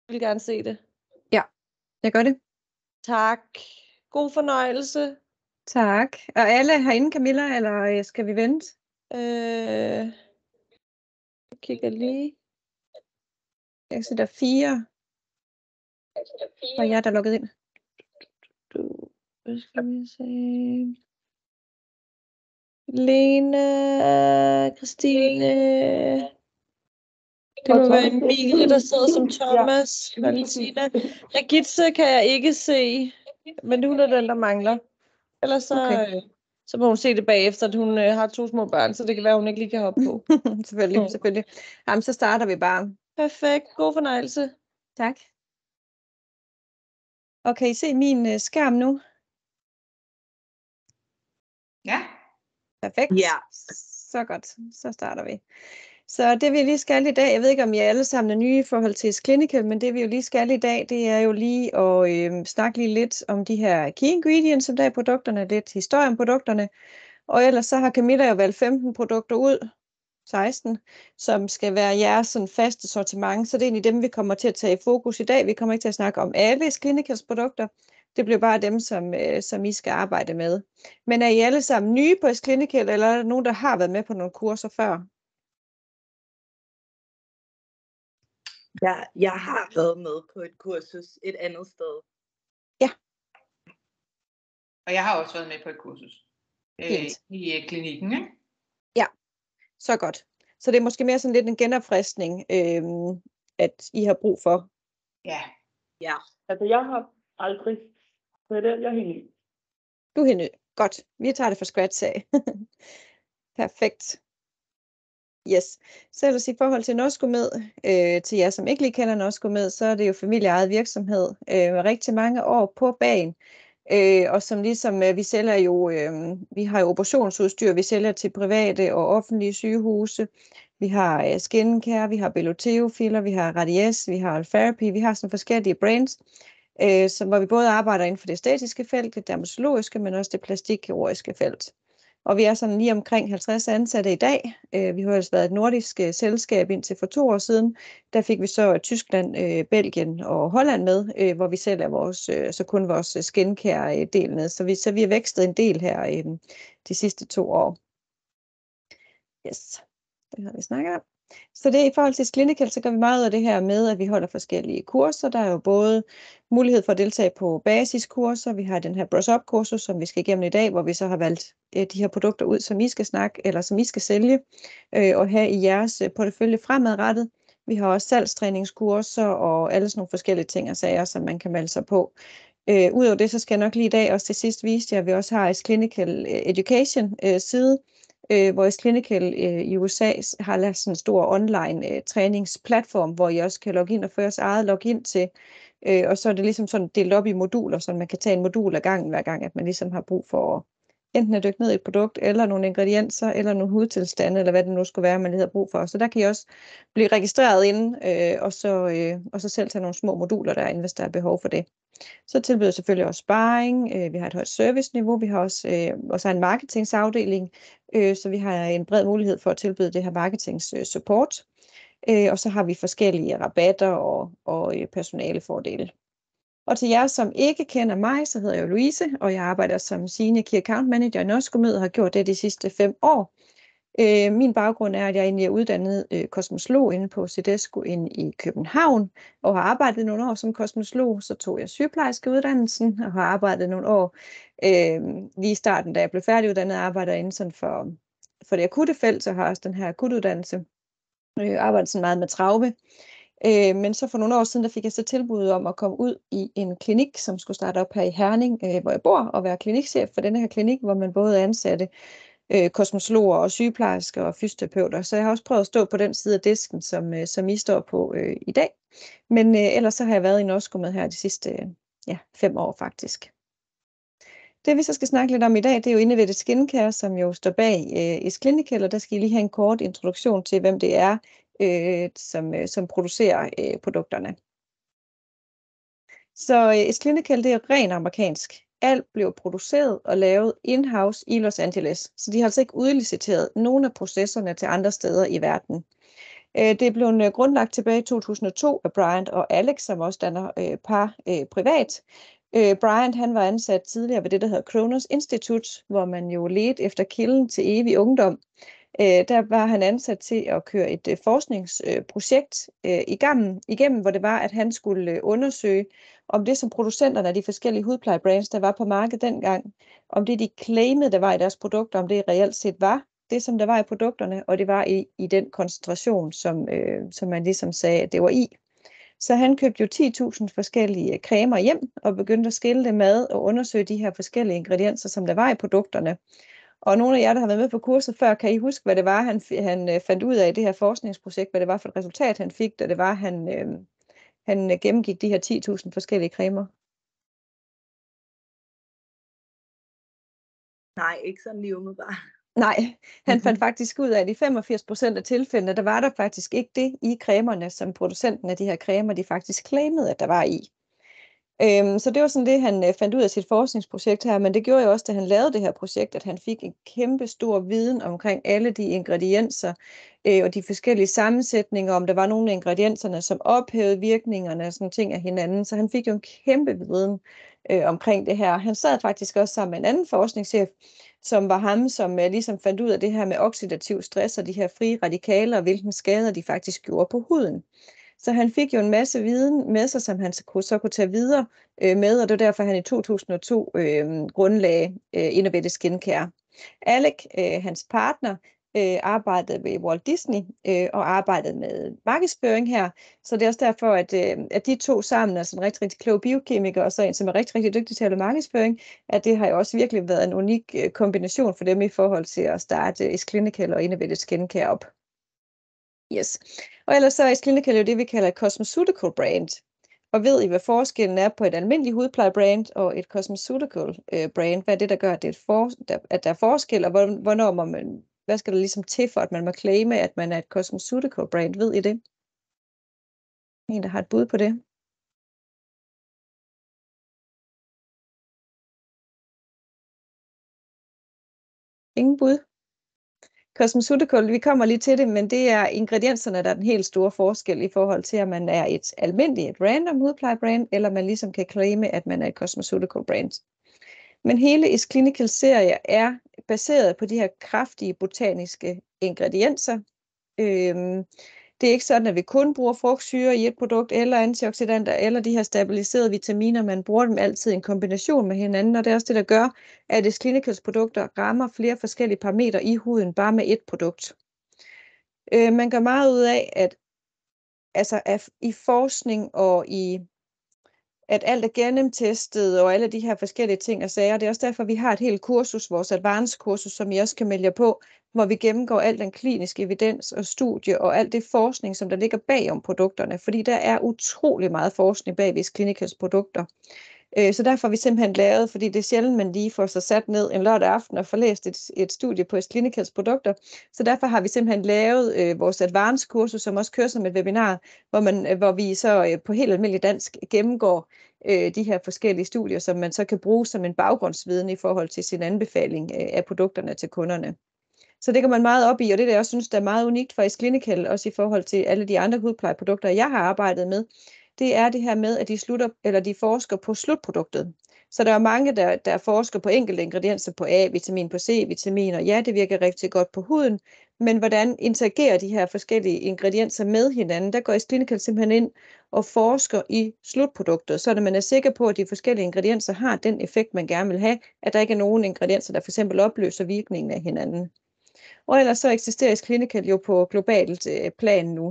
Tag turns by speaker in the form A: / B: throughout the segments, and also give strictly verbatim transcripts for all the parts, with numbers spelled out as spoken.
A: vil gerne se det.
B: Ja, jeg gør det.
A: Tak. God fornøjelse.
B: Tak. Og alle herinde, Camilla, eller skal vi vente?
A: Øh, jeg kigger lige.
B: Jeg kan se, der er fire. Og jeg der er logget ind.
A: Du, hvad skal vi se? Lene, Christine. Det må være Emilie, der sidder som Thomas. Ja. Valentina. Regitze kan jeg ikke se, men hun er den, der mangler. Ellers så,
B: Okay.
A: øh, så må hun se det bagefter, at hun øh, har to små børn, så det kan være, at hun ikke lige kan hoppe på.
B: selvfølgelig,
A: Mm.
B: selvfølgelig. Jamen, så starter vi bare.
A: Perfekt. God fornøjelse.
B: Tak. Og kan I se min øh, skærm nu?
C: Ja.
B: Perfekt.
C: Ja.
B: Så godt. Så starter vi. Så det vi lige skal i dag, jeg ved ikke om I alle sammen er nye i forhold til Clinical, men det vi jo lige skal i dag, det er jo lige at øh, snakke lige lidt om de her key ingredients, som der er i produkterne, lidt historie om produkterne. Og ellers så har Camilla jo valgt femten produkter ud, seksten, som skal være jeres sådan, faste sortiment. Så det er egentlig dem, vi kommer til at tage i fokus i dag. Vi kommer ikke til at snakke om alle Clinicals produkter. Det bliver bare dem, som, øh, som I skal arbejde med. Men er I alle sammen nye på Clinical, eller er der nogen, der har været med på nogle kurser før?
C: Ja, jeg har været med på et kursus et andet sted.
B: Ja.
D: Og jeg har også været med på et kursus øh, i øh, klinikken, ikke?
B: Ja, så godt. Så det er måske mere sådan lidt en genopfriskning, øh, at I har brug for.
D: Ja.
C: Ja.
E: Altså, jeg har aldrig... Så det, jeg er helt ny.
B: Du er helt ny. Godt. Vi tager det fra scratch af. Perfekt. Yes. Så ellers i forhold til Norscomed, øh, til jer som ikke lige kender Norscomed, så er det jo familieejet virksomhed øh, med rigtig mange år på bagen. Øh, og som ligesom, øh, vi sælger jo, øh, vi har jo operationsudstyr, vi sælger til private og offentlige sygehuse. Vi har øh, skincare, vi har Beloteo-filler, vi har Radies, vi har Altherapy, vi har sådan forskellige brands, øh, som, hvor vi både arbejder inden for det æstetiske felt, det dermatologiske, men også det plastikkirurgiske felt. Og vi er sådan lige omkring halvtreds ansatte i dag. Øh, vi har også været et nordisk øh, selskab indtil for to år siden. Der fik vi så Tyskland, øh, Belgien og Holland med, øh, hvor vi sælger vores, øh, så kun vores skincare-del med. Så vi, så vi har vækstet en del her øh, de sidste to år. Yes, det har vi snakket om. Så det er i forhold til Clinical, så gør vi meget af det her med, at vi holder forskellige kurser. Der er jo både mulighed for at deltage på basiskurser. Vi har den her brush-up-kursus, som vi skal igennem i dag, hvor vi så har valgt øh, de her produkter ud, som I skal snakke, eller som I skal sælge, øh, og have i jeres øh, portefølje fremadrettet. Vi har også salgstræningskurser og alle sådan nogle forskellige ting og sager, som man kan melde sig på. Øh, Udover det, så skal jeg nok lige i dag også til sidst vise jer, at vi også har et Clinical Education øh, side, Øh, hvor Clinical øh, i U S A har lavet sådan en stor online øh, træningsplatform, hvor I også kan logge ind og få jeres eget login til. Øh, og så er det ligesom sådan delt op i moduler, så man kan tage en modul ad gangen, hver gang, at man ligesom har brug for enten at dykke ned i et produkt, eller nogle ingredienser, eller nogle hudtilstande, eller hvad det nu skulle være, man lige har brug for. Så der kan I også blive registreret inde, øh, og, så, øh, og så selv tage nogle små moduler derinde, hvis der er behov for det. Så tilbyder selvfølgelig også sparring, øh, vi har et højt serviceniveau, vi har også, øh, også en marketingsafdeling, øh, så vi har en bred mulighed for at tilbyde det her marketingsupport. Øh, og så har vi forskellige rabatter og, og øh, personalefordele. Og til jer, som ikke kender mig, så hedder jeg Louise, og jeg arbejder som Senior Key Account Manager i Norscomed og har gjort det de sidste fem år. Øh, min baggrund er, at jeg egentlig er uddannet øh, kosmoslog inde på Cedesco inde i København, og har arbejdet nogle år som kosmoslog. Så tog jeg sygeplejerskeuddannelsen og har arbejdet nogle år øh, lige i starten, da jeg blev færdiguddannet, arbejder inden sådan for, for det akutte felt, så har jeg også den her akutuddannelse. Jeg arbejder sådan meget med traume. Øh, men så for nogle år siden, der fik jeg så tilbud om at komme ud i en klinik, som skulle starte op her i Herning, øh, hvor jeg bor, og være klinikchef for denne her klinik, hvor man både ansatte øh, kosmosologer og sygeplejersker og fysioterapeuter. Så jeg har også prøvet at stå på den side af disken, som, øh, som I står på øh, i dag. Men øh, ellers så har jeg været i Norscomed her de sidste øh, ja, fem år faktisk. Det vi så skal snakke lidt om i dag, det er jo Innovative Skincare, som jo står bag øh, i Clinical, og der skal I lige have en kort introduktion til, hvem det er, øh, som, øh, som producerer øh, produkterne. Så øh, Clinical, det er rent amerikansk. Alt blev produceret og lavet in-house i Los Angeles, så de har altså ikke udliciteret nogen af processerne til andre steder i verden. Øh, det blev øh, grundlagt tilbage i to tusind og to af Bryant og Alex, som også danner øh, par øh, privat. Øh, Bryant han var ansat tidligere ved det, der hedder Kronos Institute, hvor man jo ledte efter kilden til evig ungdom. Øh, der var han ansat til at køre et øh, forskningsprojekt øh, igennem, igennem, hvor det var, at han skulle øh, undersøge, om det, som producenterne af de forskellige hudplejebrands, der var på markedet dengang, om det, de claimede, der var i deres produkter, om det reelt set var det, som der var i produkterne, og det var i, i den koncentration, som, øh, som man ligesom sagde, at det var i. Så han købte jo ti tusind forskellige cremer hjem, og begyndte at skille det med og undersøge de her forskellige ingredienser, som der var i produkterne. Og nogle af jer, der har været med på kurset før, kan I huske, hvad det var, han, han fandt ud af i det her forskningsprojekt, hvad det var for et resultat, han fik, da det var, han, øh, han gennemgik de her ti tusind forskellige cremer?
C: Nej, ikke sådan lige umiddelbart.
B: Nej, han fandt faktisk ud af, at i femogfirs procent af tilfældene, der var der faktisk ikke det i cremerne, som producenten af de her cremer, de faktisk claimede, at der var i. Øhm, så det var sådan det, han øh, fandt ud af sit forskningsprojekt her, men det gjorde jo også, da han lavede det her projekt, at han fik en kæmpe stor viden omkring alle de ingredienser øh, og de forskellige sammensætninger, om der var nogle af ingredienserne, som ophævede virkningerne og sådan ting af hinanden. Så han fik jo en kæmpe viden øh, omkring det her. Han sad faktisk også sammen med en anden forskningschef, som var ham, som øh, ligesom fandt ud af det her med oxidativ stress og de her frie radikaler, og hvilken skader de faktisk gjorde på huden. Så han fik jo en masse viden med sig, som han så kunne tage videre øh, med, og det var derfor, han i to tusind og to øh, grundlagde øh, Innovative Skincare. Alec, øh, hans partner, øh, arbejdede ved Walt Disney øh, og arbejdede med markedsføring her, så det er også derfor, at, øh, at de to sammen er sådan en rigtig, rigtig klog biokemiker, og så en, som er rigtig, rigtig dygtig til at lave markedsføring, at det har jo også virkelig været en unik øh, kombination for dem i forhold til at starte Is Clinical og Innovative Skincare op. Yes. Og ellers så er Is Clinical jo det, vi kalder et cosmeceutical brand. Og ved I, hvad forskellen er på et almindeligt hudplejebrand og et cosmeceutical øh, brand? Hvad er det, der gør, at, det er for, der, at der er forskel, og hvornår må man, hvad skal der ligesom til for, at man må claime, at man er et cosmeceutical brand? Ved I det? En, der har et bud på det? Ingen bud? Cosmeceutical, vi kommer lige til det, men det er ingredienserne, der er den helt store forskel i forhold til, at man er et almindeligt, et random hudplejebrand, eller man ligesom kan claime, at man er et cosmeceutical brand. Men hele Is Clinical serie er baseret på de her kraftige botaniske ingredienser. Øhm, det er ikke sådan, at vi kun bruger frugtsyre i et produkt, eller antioxidanter, eller de her stabiliserede vitaminer. Man bruger dem altid i en kombination med hinanden, og det er også det, der gør, at Is Clinicals produkter rammer flere forskellige parametre i huden, bare med et produkt. Øh, man gør meget ud af, at, altså, at i forskning og i at alt er gennemtestet, og alle de her forskellige ting og sager. Det er også derfor, vi har et helt kursus, vores advanced kursus, som I også kan melde jer på, hvor vi gennemgår al den kliniske evidens og studie, og alt det forskning, som der ligger bag om produkterne, fordi der er utrolig meget forskning bag Is Clinicals produkter. Så derfor har vi simpelthen lavet, fordi det er sjældent, man lige får sig sat ned en lørdag aften og får læst et, et studie på Is Clinicals produkter. Så derfor har vi simpelthen lavet øh, vores advanced kursus, som også kører som et webinar, hvor, man, øh, hvor vi så øh, på helt almindelig dansk gennemgår øh, de her forskellige studier, som man så kan bruge som en baggrundsviden i forhold til sin anbefaling øh, af produkterne til kunderne. Så det går man meget op i, og det, jeg også synes, der er meget unikt for Is Clinical, også i forhold til alle de andre hudplejeprodukter, jeg har arbejdet med, det er det her med, at de, slutter, eller de forsker på slutproduktet. Så der er mange, der, der forsker på enkelte ingredienser, på A-vitamin, på C-vitamin, og ja, det virker rigtig godt på huden, men hvordan interagerer de her forskellige ingredienser med hinanden? Der går Is Clinical simpelthen ind og forsker i slutproduktet, så at man er sikker på, at de forskellige ingredienser har den effekt, man gerne vil have, at der ikke er nogen ingredienser, der for eksempel opløser virkningen af hinanden. Og ellers så eksisterer Is Clinical jo på globalt øh, plan nu.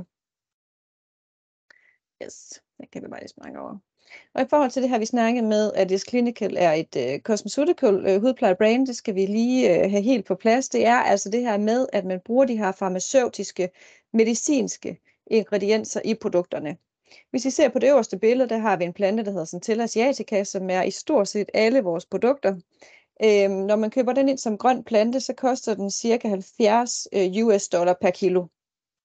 B: Yes, det kan vi bare lige snakke over. Og i forhold til det her, vi snakkede med, at Is Clinical er et uh, cosmeceutical uh, hudplejebrand, det skal vi lige uh, have helt på plads. Det er altså det her med, at man bruger de her farmaceutiske, medicinske ingredienser i produkterne. Hvis I ser på det øverste billede, der har vi en plante, der hedder Centella asiatica, som er i stort set alle vores produkter. Øhm, når man køber den ind som grøn plante, så koster den cirka halvfjerds uh, US dollar per kilo.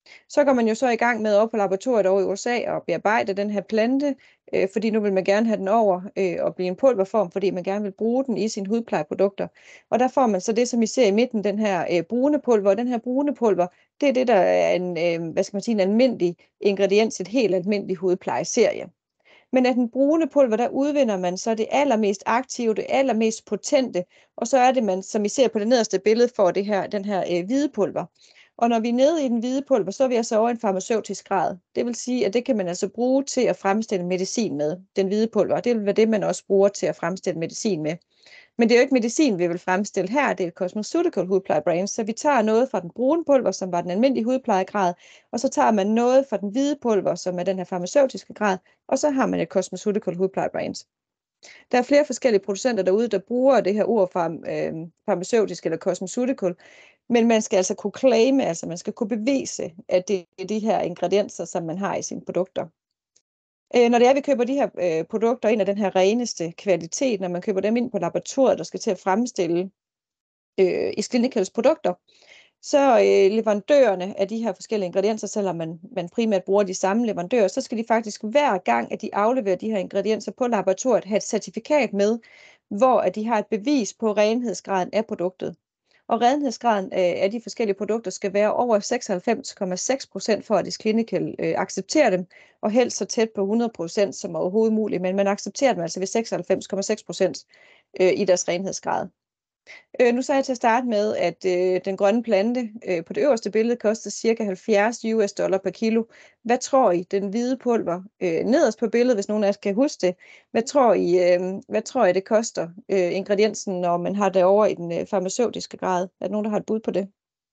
B: Så går man jo så i gang med op på laboratoriet over i U S A og bearbejde den her plante, øh, fordi nu vil man gerne have den over øh, og blive en pulverform, fordi man gerne vil bruge den i sine hudplejeprodukter. Og der får man så det, som I ser i midten, den her øh, brune pulver. Og den her brune pulver, det er det, der er en, øh, hvad skal man sige, en almindelig ingrediens, et helt almindelig hudplejeserie. Men af den brune pulver, der udvinder man så det allermest aktive, det allermest potente, og så er det, man, som I ser på det nederste billede, får det her, den her øh, hvide pulver. Og når vi er nede i den hvide pulver, så er vi altså over en farmaceutisk grad. Det vil sige, at det kan man altså bruge til at fremstille medicin med, den hvide pulver. Det vil være det, man også bruger til at fremstille medicin med. Men det er jo ikke medicin, vi vil fremstille her, det er et cosmeceutical hudplejebrand, så vi tager noget fra den brune pulver, som var den almindelige hudplejegrad, og så tager man noget fra den hvide pulver, som er den her farmaceutiske grad, og så har man et cosmeceutical hudplejebrand. Der er flere forskellige producenter derude, der bruger det her ord fra øh, farmaceutisk eller cosmeceutical, men man skal altså kunne claime, altså man skal kunne bevise, at det er de her ingredienser, som man har i sine produkter. Når det er, vi køber de her øh, produkter ind af den her reneste kvalitet, når man køber dem ind på laboratoriet, der skal til at fremstille øh, Is Clinicals produkter, så øh, leverandørerne af de her forskellige ingredienser, selvom man, man primært bruger de samme leverandører, så skal de faktisk hver gang, at de afleverer de her ingredienser på laboratoriet, have et certifikat med, hvor at de har et bevis på renhedsgraden af produktet. Og renhedsgraden af de forskellige produkter skal være over seksoghalvfems komma seks procent for, at Is Clinical øh, accepterer dem, og helst så tæt på hundrede procent som overhovedet muligt, men man accepterer dem altså ved seksoghalvfems komma seks procent øh, i deres renhedsgrad. Øh, nu sagde jeg til at starte med, at øh, den grønne plante øh, på det øverste billede koster cirka halvfjerds U S dollar per kilo. Hvad tror I, den hvide pulver øh, nederst på billedet, hvis nogen af jer kan huske det, hvad tror I, øh, hvad tror I det koster øh, ingrediensen, når man har det over i den øh, farmaceutiske grad? Er der nogen, der har et bud på det?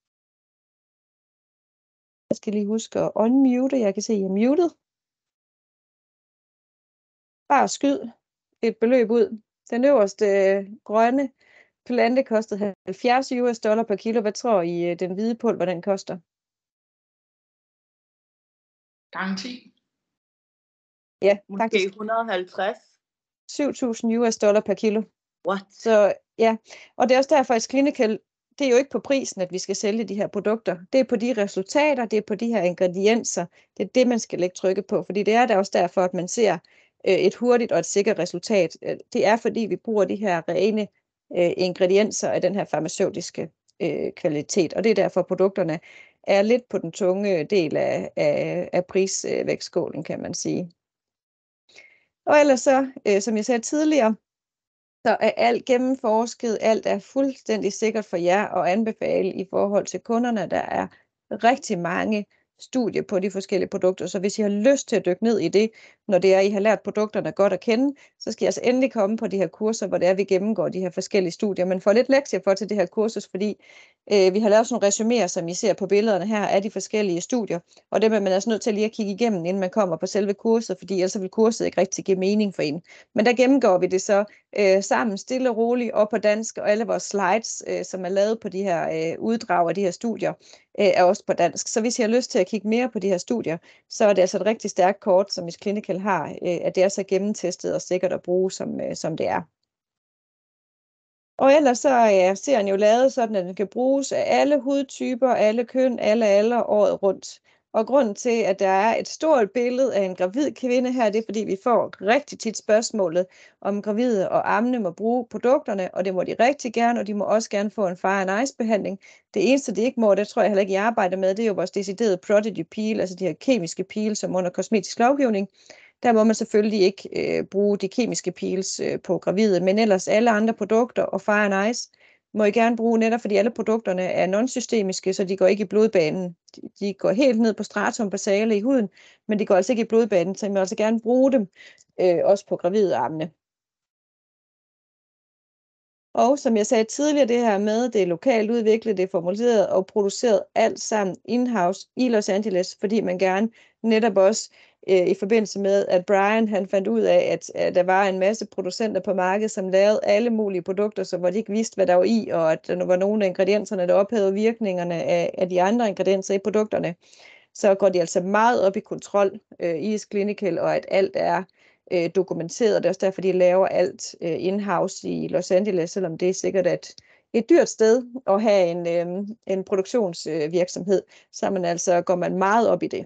B: Jeg skal lige huske at unmute. Jeg kan se, at I er muted. Bare skyd et beløb ud. Den øverste øh, grønne plante kostede halvfjerds U S dollar per kilo. Hvad tror I, den hvide pulver, den koster?
D: Gange ti.
B: Ja,
C: Måske
B: faktisk
C: et hundrede og halvtreds.
B: syv tusind U S dollar per kilo.
C: What?
B: Så ja, og det er også derfor, at Is Clinical, det er jo ikke på prisen, at vi skal sælge de her produkter. Det er på de resultater, det er på de her ingredienser. Det er det, man skal lægge trykket på, fordi det er da også derfor, at man ser øh, et hurtigt og et sikkert resultat. Det er fordi, vi bruger de her rene øh, ingredienser af den her farmaceutiske øh, kvalitet, og det er derfor, produkterne er lidt på den tunge del af, af, af prisvægtskålen, kan man sige. Og ellers så, øh, som jeg sagde tidligere, så er alt gennemforsket, alt er fuldstændig sikkert for jer at anbefale i forhold til kunderne. Der er rigtig mange studier på de forskellige produkter, så hvis I har lyst til at dykke ned i det, når det er, I har lært produkterne godt at kende, så skal I altså endelig komme på de her kurser, hvor det er, vi gennemgår de her forskellige studier. Man får lidt lektier for til det her kursus, fordi øh, vi har lavet sådan nogle resuméer, som I ser på billederne her, af de forskellige studier, og dem er man altså nødt til lige at kigge igennem, inden man kommer på selve kurset, fordi ellers vil kurset ikke rigtig give mening for en. Men der gennemgår vi det så øh, sammen, stille og roligt, og på dansk, og alle vores slides, øh, som er lavet på de her øh, uddrag af de her studier, øh, er også på dansk. Så hvis I har lyst til at kigge mere på de her studier, så er det altså et rigtig stærkt kort, som Is Clinical har, øh, at det er så gennemtestet og sikkert at bruge, som, øh, som det er. Og ellers så er serien jo lavet sådan, at den kan bruges af alle hudtyper, alle køn, alle aldre året rundt. Og grunden til, at der er et stort billede af en gravid kvinde her, det er, fordi vi får rigtig tit spørgsmålet, om gravide og ammende må bruge produkterne, og det må de rigtig gerne, og de må også gerne få en fire and ice behandling. Det eneste, de ikke må, det tror jeg heller ikke, I arbejder med, det er jo vores deciderede prodigy peel, altså de her kemiske peel, som under kosmetisk lovgivning. Der må man selvfølgelig ikke øh, bruge de kemiske peels øh, på gravide, men ellers alle andre produkter og fire and ice må I gerne bruge, netop fordi alle produkterne er non-systemiske, så de går ikke i blodbanen. De, de går helt ned på stratum basale i huden, men de går altså ikke i blodbanen, så I må altså gerne bruge dem, øh, også på gravide ammende. Og som jeg sagde tidligere, det her med, det er lokalt udviklet, det er formuleret og produceret alt sammen in-house i Los Angeles, fordi man gerne netop også øh, i forbindelse med, at Brian han fandt ud af, at, at der var en masse producenter på markedet, som lavede alle mulige produkter, så hvor de ikke vidste, hvad der var i, og at der var nogle af ingredienserne, der ophævede virkningerne af, af de andre ingredienser i produkterne, så går de altså meget op i kontrol øh, i Is Clinical, og at alt er øh, dokumenteret. Det er også derfor, de laver alt øh, in-house i Los Angeles, selvom det er sikkert, at et dyrt sted at have en, øh, en produktionsvirksomhed, så man altså går man meget op i det.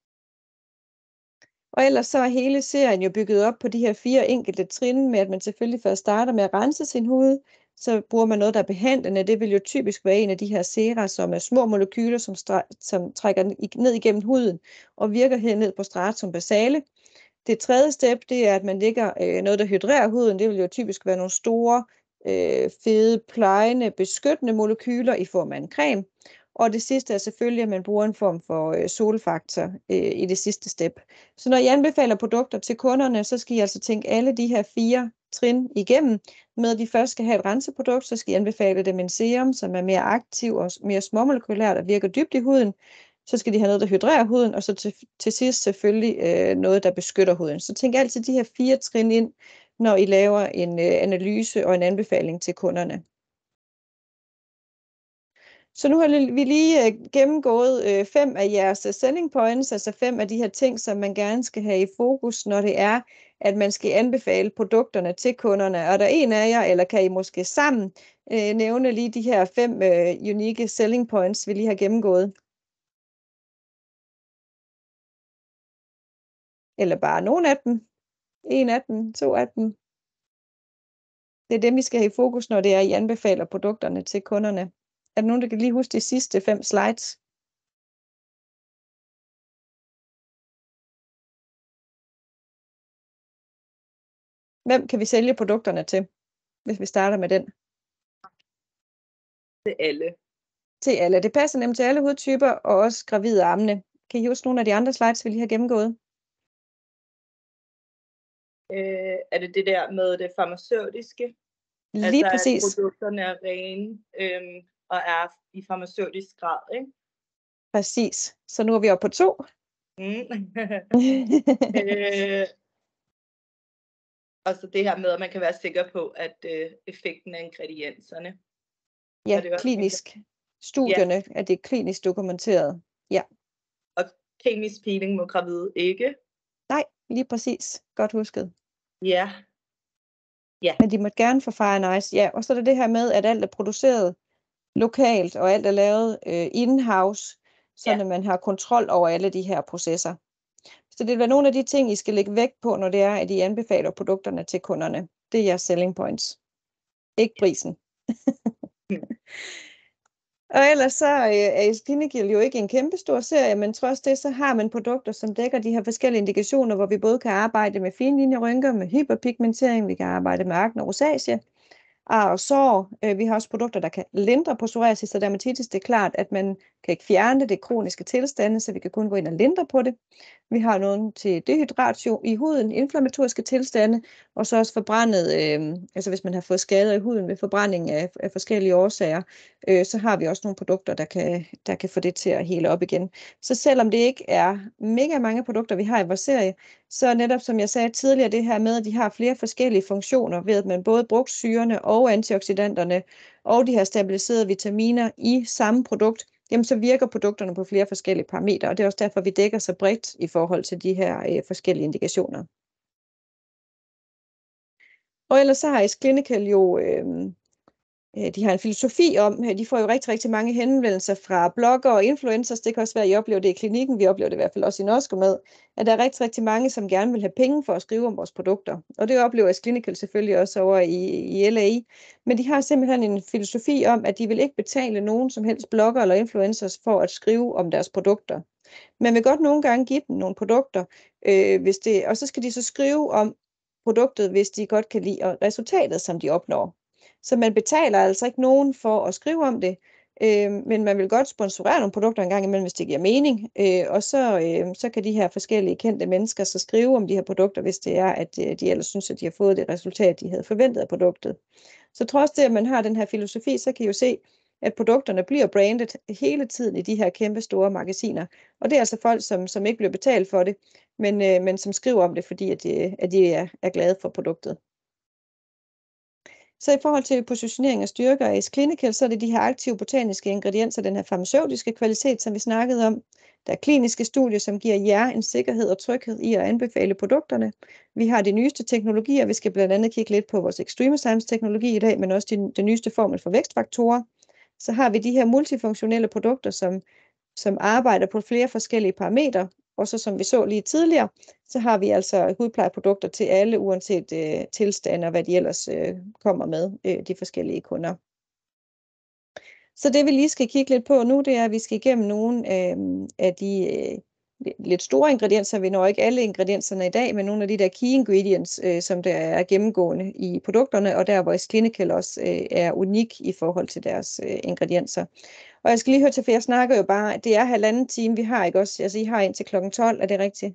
B: Og ellers så er hele serien jo bygget op på de her fire enkelte trin, med at man selvfølgelig først starter med at rense sin hud, så bruger man noget, der er behandlende. Det vil jo typisk være en af de her sera, som er små molekyler, som, som trækker ned igennem huden og virker her ned på stratum basale. Det tredje step, det er, at man lægger øh, noget, der hydrerer huden. Det vil jo typisk være nogle store, øh, fede, plejende, beskyttende molekyler i form af en creme. Og det sidste er selvfølgelig, at man bruger en form for øh, solfaktor øh, i det sidste step. Så når I anbefaler produkter til kunderne, så skal I altså tænke alle de her fire trin igennem. Med at de først skal have et renseprodukt, så skal I anbefale dem en serum, som er mere aktiv og mere småmolekylært og virker dybt i huden. Så skal de have noget, der hydrerer huden, og så til, til sidst selvfølgelig øh, noget, der beskytter huden. Så tænk altid de her fire trin ind, når I laver en øh, analyse og en anbefaling til kunderne. Så nu har vi lige øh, gennemgået øh, fem af jeres selling points, altså fem af de her ting, som man gerne skal have i fokus, når det er, at man skal anbefale produkterne til kunderne. Er der en af jer, eller kan I måske sammen øh, nævne lige de her fem øh, unikke selling points, vi lige har gennemgået? Eller bare nogle af dem. En af dem, to af dem. Det er dem, vi skal have i fokus, når det er, I anbefaler produkterne til kunderne. Er der nogen, der kan lige huske de sidste fem slides? Hvem kan vi sælge produkterne til, hvis vi starter med den?
C: Til alle.
B: Til alle. Det passer nemlig til alle hudtyper, og også gravide og ammende. Kan I huske nogle af de andre slides, vi lige har gennemgået?
C: Øh, er det det der med det farmaceutiske?
B: Lige
C: altså,
B: præcis.
C: at produkterne er rene øhm, og er i farmaceutisk grad, ikke?
B: Præcis. Så nu er vi oppe på to.
C: Mm. øh, og så det her med, at man kan være sikker på, at øh, effekten af ingredienserne.
B: Ja,
C: det
B: klinisk. Studierne, ja. At det er klinisk dokumenteret. Ja.
C: Og kemisk peeling må gravide ikke.
B: Nej, lige præcis. Godt husket.
C: Ja. Ja.
B: Men de må gerne få Fire Nice. Ja, og så er det det her med, at alt er produceret lokalt, og alt er lavet øh, in-house, så ja. Man har kontrol over alle de her processer. Så det vil være nogle af de ting, I skal lægge vægt på, når det er, at I anbefaler produkterne til kunderne. Det er jeres selling points. Ikke prisen. Og ellers så er Clinical jo ikke en kæmpe stor serie, men trods det, så har man produkter, som dækker de her forskellige indikationer, hvor vi både kan arbejde med finlinjerynker, med hyperpigmentering, vi kan arbejde med akne og rosacea, ar og sår. Vi har også produkter, der kan lindre på psoriasis og dermatitis. Det er klart, at man kan ikke fjerne det, det kroniske tilstande, så vi kan kun gå ind og lindre på det. Vi har nogle til dehydratio i huden, inflammatoriske tilstande, og så også forbrændet, øh, altså hvis man har fået skader i huden ved forbrænding af, af forskellige årsager, øh, så har vi også nogle produkter, der kan, der kan få det til at hele op igen. Så selvom det ikke er mega mange produkter, vi har i vores serie, så netop som jeg sagde tidligere, det her med, at de har flere forskellige funktioner, ved at man både bruger syrene og antioxidanterne og de her stabiliserede vitaminer i samme produkt, jamen så virker produkterne på flere forskellige parametre, og det er også derfor, vi dækker så bredt i forhold til de her øh, forskellige indikationer. Og ellers så har Ace Clinical jo, øh, de har en filosofi om, de får jo rigtig, rigtig mange henvendelser fra blogger og influencers, det kan også være, at I oplever det i klinikken, vi oplever det i hvert fald også i Norske med, at der er rigtig, rigtig mange, som gerne vil have penge for at skrive om vores produkter, og det oplever Ace Clinical selvfølgelig også over i, i L A, men de har simpelthen en filosofi om, at de vil ikke betale nogen som helst blogger eller influencers for at skrive om deres produkter. Man vil godt nogle gange give dem nogle produkter, øh, hvis det, og så skal de så skrive om produktet, hvis de godt kan lide resultatet, som de opnår. Så man betaler altså ikke nogen for at skrive om det, øh, men man vil godt sponsorere nogle produkter en gang imellem, hvis det giver mening. Øh, og så, øh, så kan de her forskellige kendte mennesker så skrive om de her produkter, hvis det er, at øh, de ellers synes, at de har fået det resultat, de havde forventet af produktet. Så trods det, at man har den her filosofi, så kan I jo se, at produkterne bliver brandet hele tiden i de her kæmpe store magasiner. Og det er altså folk, som, som ikke bliver betalt for det, men, øh, men som skriver om det, fordi at de, at de er, er glade for produktet. Så i forhold til positionering og styrker af Ace Clinical, så er det de her aktive botaniske ingredienser, den her farmaceutiske kvalitet, som vi snakkede om. Der er kliniske studier, som giver jer en sikkerhed og tryghed i at anbefale produkterne. Vi har de nyeste teknologier. Vi skal blandt andet kigge lidt på vores Extreme Science teknologi i dag, men også de, de nyeste formel for vækstfaktorer. Så har vi de her multifunktionelle produkter, som, som arbejder på flere forskellige parametre. Og så som vi så lige tidligere, så har vi altså hudplejeprodukter til alle, uanset øh, tilstand og hvad de ellers øh, kommer med, øh, de forskellige kunder. Så det vi lige skal kigge lidt på nu, det er, at vi skal igennem nogle øh, af de øh, lidt store ingredienser. Vi når ikke alle ingredienserne i dag, men nogle af de der key ingredients, øh, som der er gennemgående i produkterne, og der hvor Clinical også øh, er unik i forhold til deres øh, ingredienser. Og jeg skal lige høre til, for jeg snakker jo bare, det er halvanden time, vi har, ikke også? Altså I har indtil klokken tolv, er det rigtigt?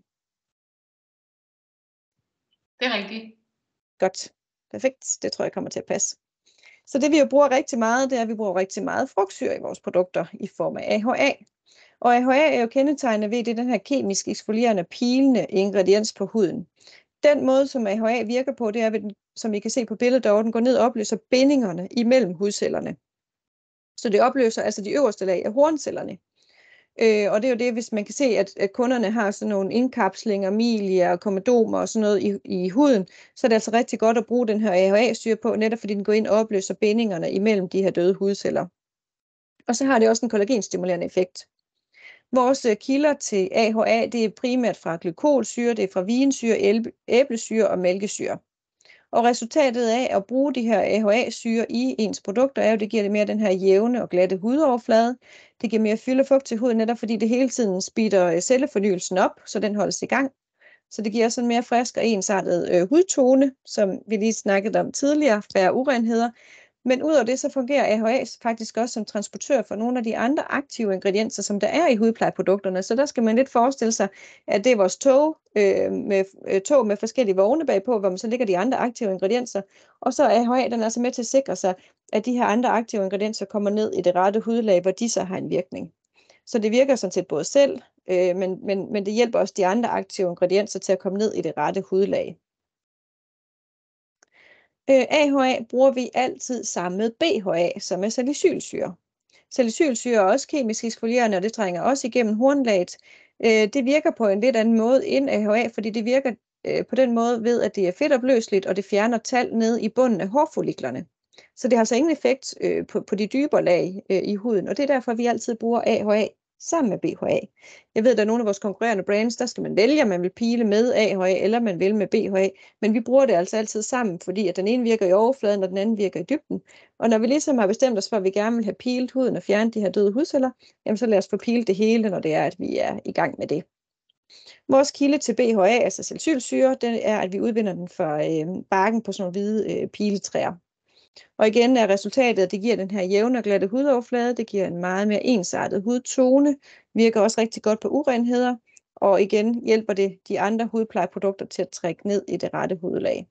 D: Det er rigtigt.
B: Godt. Perfekt. Det tror jeg kommer til at passe. Så det vi jo bruger rigtig meget, det er, at vi bruger rigtig meget frugtsyre i vores produkter i form af A H A. Og A H A er jo kendetegnet ved, det er den her kemisk eksfolierende, pilende ingrediens på huden. Den måde, som A H A virker på, det er, ved den, som I kan se på billedet derovre, den går ned og opløser bindingerne imellem hudcellerne. Så det opløser altså de øverste lag af horncellerne. Øh, og det er jo det, hvis man kan se, at, at kunderne har sådan nogle indkapslinger, milia og komedomer og sådan noget i, i huden, så er det altså rigtig godt at bruge den her A H A-syre på, netop fordi den går ind og opløser bindingerne imellem de her døde hudceller. Og så har det også en kollagenstimulerende effekt. Vores kilder til A H A, det er primært fra glykolsyre, det er fra vinsyre, æblesyre og mælkesyre. Og resultatet af at bruge de her A H A-syre i ens produkter er jo, det giver det mere den her jævne og glatte hudoverflade. Det giver mere fylde og fugt til huden, netop fordi det hele tiden speeder cellefornyelsen op, så den holdes i gang. Så det giver sådan mere frisk og ensartet øh, hudtone, som vi lige snakkede om tidligere, færre urenheder. Men ud af det, så fungerer A H A faktisk også som transportør for nogle af de andre aktive ingredienser, som der er i hudplejeprodukterne. Så der skal man lidt forestille sig, at det er vores tog, øh, med, øh, tog med forskellige vogne bagpå, hvor man så ligger de andre aktive ingredienser. Og så er A H A, den er altså med til at sikre sig, at de her andre aktive ingredienser kommer ned i det rette hudlag, hvor de så har en virkning. Så det virker sådan set både selv, øh, men, men, men det hjælper også de andre aktive ingredienser til at komme ned i det rette hudlag. A H A bruger vi altid sammen med B H A, som er salicylsyre. Salicylsyre er også kemisk eksfolierende, og det trænger også igennem hornlaget. Det virker på en lidt anden måde end A H A, fordi det virker på den måde ved, at det er fedtopløseligt, og det fjerner talg ned i bunden af hårfolliklerne. Så det har så ingen effekt på, på de dybere lag i huden, og det er derfor, vi altid bruger A H A sammen med B H A. Jeg ved, at der er nogle af vores konkurrerende brands, der skal man vælge, om man vil pile med A H A, eller man vil med B H A. Men vi bruger det altså altid sammen, fordi at den ene virker i overfladen, og den anden virker i dybden. Og når vi ligesom har bestemt os for, at vi gerne vil have pilet huden og fjernet de her døde hudceller, jamen så lad os få pilet det hele, når det er, at vi er i gang med det. Vores kilde til B H A, altså salicylsyre, det er, at vi udvinder den fra øh, barken på sådan nogle hvide øh, piletræer. Og igen er resultatet, at det giver den her jævne og glatte hudoverflade, det giver en meget mere ensartet hudtone, virker også rigtig godt på urenheder, og igen hjælper det de andre hudplejeprodukter til at trække ned i det rette hudlag.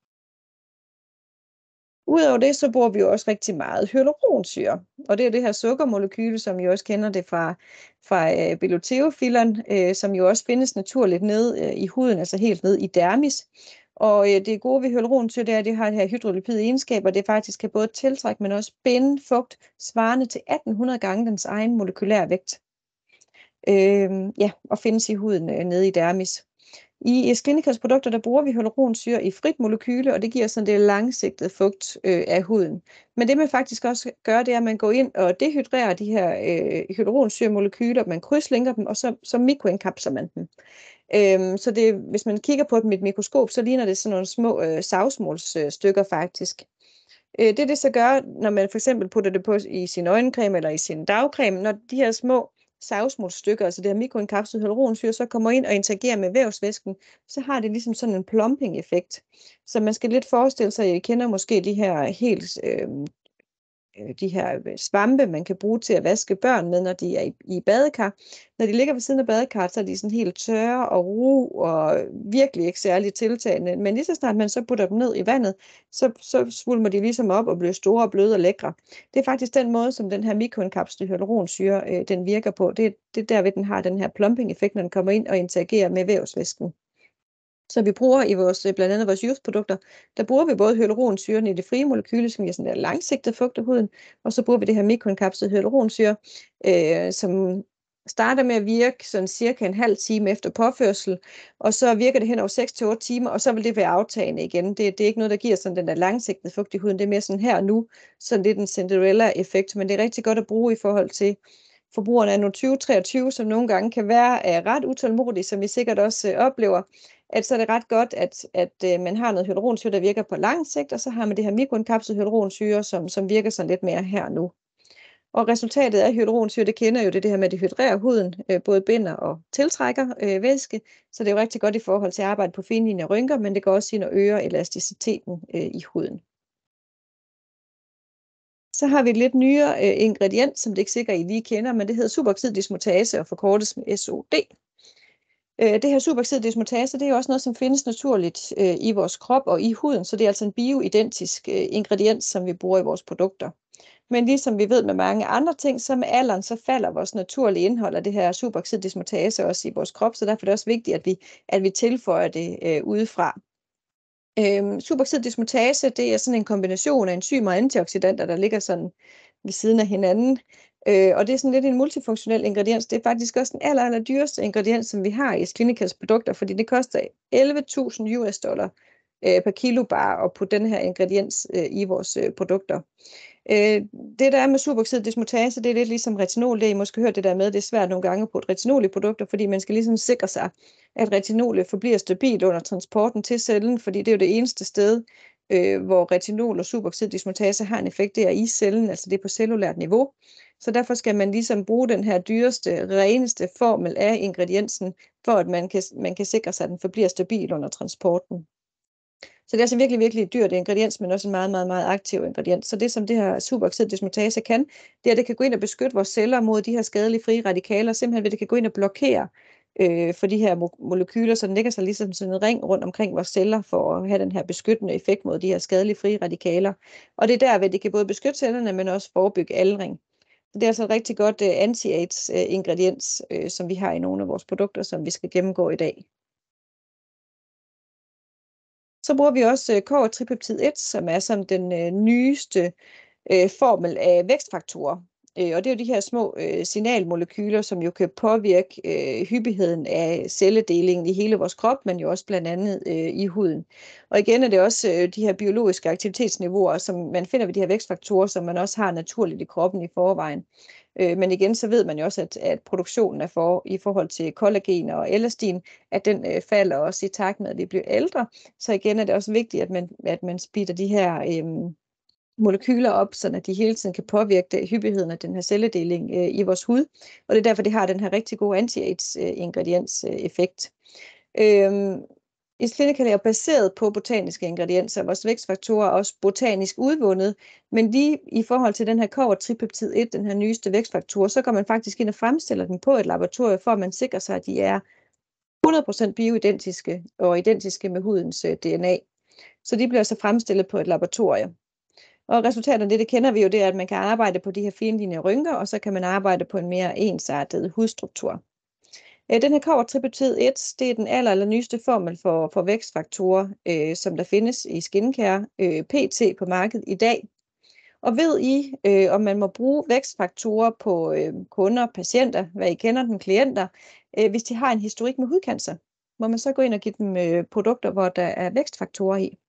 B: Udover det, så bruger vi jo også rigtig meget hyaluronsyre, og det er det her sukkermolekyle, som I også kender det fra, fra øh, biloteofilleren, øh, som jo også findes naturligt ned øh, i huden, altså helt ned i dermis. Og øh, det gode ved hyaluronsyre, det er, at det har det her hydrolipide egenskaber, det faktisk kan både tiltrække, men også binde fugt svarende til atten hundrede gange dens egen molekylære vægt. Øh, ja, og findes i huden øh, nede i dermis. I Clinicals produkter, der bruger vi hyaluronsyre i frit molekyle, og det giver sådan det langsigtede fugt øh, af huden. Men det man faktisk også gør, det er, at man går ind og dehydrerer de her øh, hyaluronsyremolekyler, man krydslinker dem, og så, så mikroindkapsler man dem. Øhm, så det, hvis man kigger på dem med et mikroskop, så ligner det sådan nogle små øh, savsmålsstykker faktisk. Øh, det det så gør, når man for eksempel putter det på i sin øjencreme eller i sin dagcreme, når de her små savsmålsstykker, altså det her mikroindkapslet hyaluronsyre, så kommer ind og interagerer med vævsvæsken, så har det ligesom sådan en plumping-effekt. Så man skal lidt forestille sig, at I kender måske de her helt øh, de her svampe, man kan bruge til at vaske børn med, når de er i, i badekar. Når de ligger ved siden af badekarret, så er de sådan helt tørre og ru og virkelig ikke særligt tiltagende. Men lige så snart man så putter dem ned i vandet, så, så svulmer de ligesom op og bliver store og bløde og lækre. Det er faktisk den måde, som den her mikroindkapslet hyaluronsyre, øh, den virker på. Det, det er derved, den har den her plumping-effekt, når den kommer ind og interagerer med vævsvæsken. Så vi bruger i vores, blandt andet vores youth-produkter, der bruger vi både hyaluronsyren i det frie molekyle, som giver sådan der langsigtet fugt af huden, og så bruger vi det her mikroindkapslet hyaluronsyre, øh, som, starter med at virke sådan cirka en halv time efter påførsel, og så virker det hen over seks til otte timer, og så vil det være aftagende igen. Det, det er ikke noget, der giver sådan den der langsigtede fugt i huden, det er mere sådan her og nu, sådan lidt en Cinderella-effekt, men det er rigtig godt at bruge i forhold til forbrugerne af nu tyve treogtyve, som nogle gange kan være uh, ret utålmodige, som vi sikkert også uh, oplever, at så er det ret godt, at, at uh, man har noget hyaluronsyre, der virker på lang sigt, og så har man det her mikroindkapslet hyaluronsyre, som, som virker sådan lidt mere her og nu. Og resultatet af hyaluronsyre, det kender jo det, det her med, at det hydrerer huden, øh, både binder og tiltrækker øh, væske, så det er jo rigtig godt i forhold til at arbejde på finlinjer og rynker, men det går også ind og øger elasticiteten øh, i huden. Så har vi et lidt nyere øh, ingredient, som det ikke sikkert I lige kender, men det hedder superoxiddismutase og forkortes med S O D. Øh, det her superoxiddismutase, det er jo også noget, som findes naturligt øh, i vores krop og i huden, så det er altså en bioidentisk øh, ingrediens, som vi bruger i vores produkter. Men ligesom vi ved med mange andre ting, så med alderen, så falder vores naturlige indhold af det her superoxiddismutase også i vores krop, så derfor er det også vigtigt, at vi, at vi tilføjer det øh, udefra. Øhm, superoxiddismutase, det er sådan en kombination af enzymer og antioxidanter, der ligger sådan ved siden af hinanden. Øh, og det er sådan lidt en multifunktionel ingrediens. Det er faktisk også den aller, aller dyreste ingrediens, som vi har i Clinicals produkter, fordi det koster elleve tusind US dollar øh, per kilo bare at putte den her ingrediens øh, i vores øh, produkter. Øh, det der er med superoxiddismutase, det er lidt ligesom retinol. Det er I måske hørt det der med, det er svært nogle gange på et retinol i produkter, fordi man skal ligesom sikre sig, at retinolet forbliver stabilt under transporten til cellen, fordi det er jo det eneste sted, øh, hvor retinol og superoxiddismutase har en effekt, det er i cellen, altså det er på cellulært niveau. Så derfor skal man ligesom bruge den her dyreste, reneste formel af ingrediensen, for at man kan, man kan sikre sig, at den forbliver stabil under transporten. Så det er altså virkelig, virkelig dyrt ingrediens, men også en meget, meget, meget aktiv ingrediens. Så det, som det her superoxiddismutase kan, det er, at det kan gå ind og beskytte vores celler mod de her skadelige frie radikaler, simpelthen ved, at det kan gå ind og blokere øh, for de her mo- molekyler, så den ligger sig ligesom sådan en ring rundt omkring vores celler, for at have den her beskyttende effekt mod de her skadelige frie radikaler. Og det er derved, det kan både beskytte cellerne, men også forebygge aldring. Så det er altså et rigtig godt uh, anti-AIDS uh, ingrediens, uh, som vi har i nogle af vores produkter, som vi skal gennemgå i dag. Så bruger vi også kobbertripeptid et, som er som den øh, nyeste øh, formel af vækstfaktorer. Øh, og det er jo de her små øh, signalmolekyler, som jo kan påvirke øh, hyppigheden af celledelingen i hele vores krop, men jo også blandt andet øh, i huden. Og igen er det også øh, de her biologiske aktivitetsniveauer, som man finder ved de her vækstfaktorer, som man også har naturligt i kroppen i forvejen. Øh, men igen, så ved man jo også, at, at produktionen er for, i forhold til kollagen og elastin, at den øh, falder også i takt med, at vi bliver ældre. Så igen er det også vigtigt, at man, at man speeder de her øh, molekyler op, så at de hele tiden kan påvirke det, hyppigheden af den her celledeling øh, i vores hud. Og det er derfor, det har den her rigtig gode anti-AIDS-ingrediens-effekt. Øh, I Clinical er baseret på botaniske ingredienser. Vores vækstfaktorer er også botanisk udvundet, men lige i forhold til den her kobbertripeptid et, den her nyeste vækstfaktor, så går man faktisk ind og fremstiller den på et laboratorium, for at man sikrer sig, at de er hundrede procent bioidentiske og identiske med hudens D N A. Så de bliver så fremstillet på et laboratorium. Og resultatet af det, det kender vi jo, det er, at man kan arbejde på de her finlinjer rynker, og så kan man arbejde på en mere ensartet hudstruktur. Den her kobbertripeptid et, det er den aller, aller nyeste formel for, for vækstfaktorer, øh, som der findes i skincare øh, P T på markedet i dag. Og ved I, øh, om man må bruge vækstfaktorer på øh, kunder, patienter, hvad I kender dem, klienter, øh, hvis de har en historik med hudcancer? Må man så gå ind og give dem øh, produkter, hvor der er vækstfaktorer i?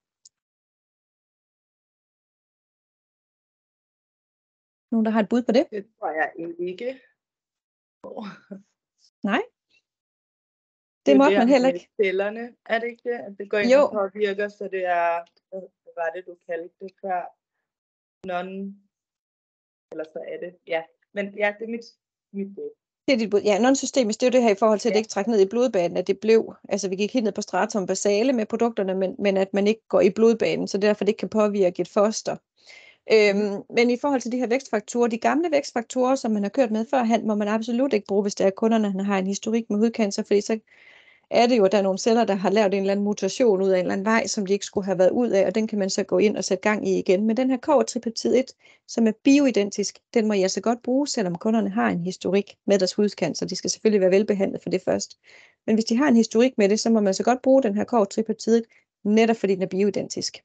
B: Nogen, der har et bud på det?
C: Det tror jeg ikke. Oh.
B: Nej. Det,
C: det
B: måtte man heller ikke.
C: Cellerne, er det ikke det? At det går ind
B: Jo.
C: og påvirker, så det er, hvad var det, du kaldte det før? Non, eller så er det, ja. Men ja, det er mit, mit bud.
B: Det er dit bud. Ja, non-systemisk, det er jo det her i forhold til, at
C: Ja.
B: det ikke trækker ned i blodbanen, at det blev, altså vi gik helt ned på stratum basale med produkterne, men, men at man ikke går i blodbanen, så derfor det ikke kan påvirke et foster. Øhm, men i forhold til de her vækstfaktorer, de gamle vækstfaktorer, som man har kørt med førhen, må man absolut ikke bruge, hvis der er kunderne, har en historik med hudcancer, fordi så er det jo, at der er nogle celler, der har lavet en eller anden mutation ud af en eller anden vej, som de ikke skulle have været ud af, og den kan man så gå ind og sætte gang i igen. Men den her kobbertripeptid et, som er bioidentisk, den må I altså godt bruge, selvom kunderne har en historik med deres hudcancer. De skal selvfølgelig være velbehandlet for det først. Men hvis de har en historik med det, så må man så godt bruge den her kobbertripeptid et, netop fordi den er bioidentisk.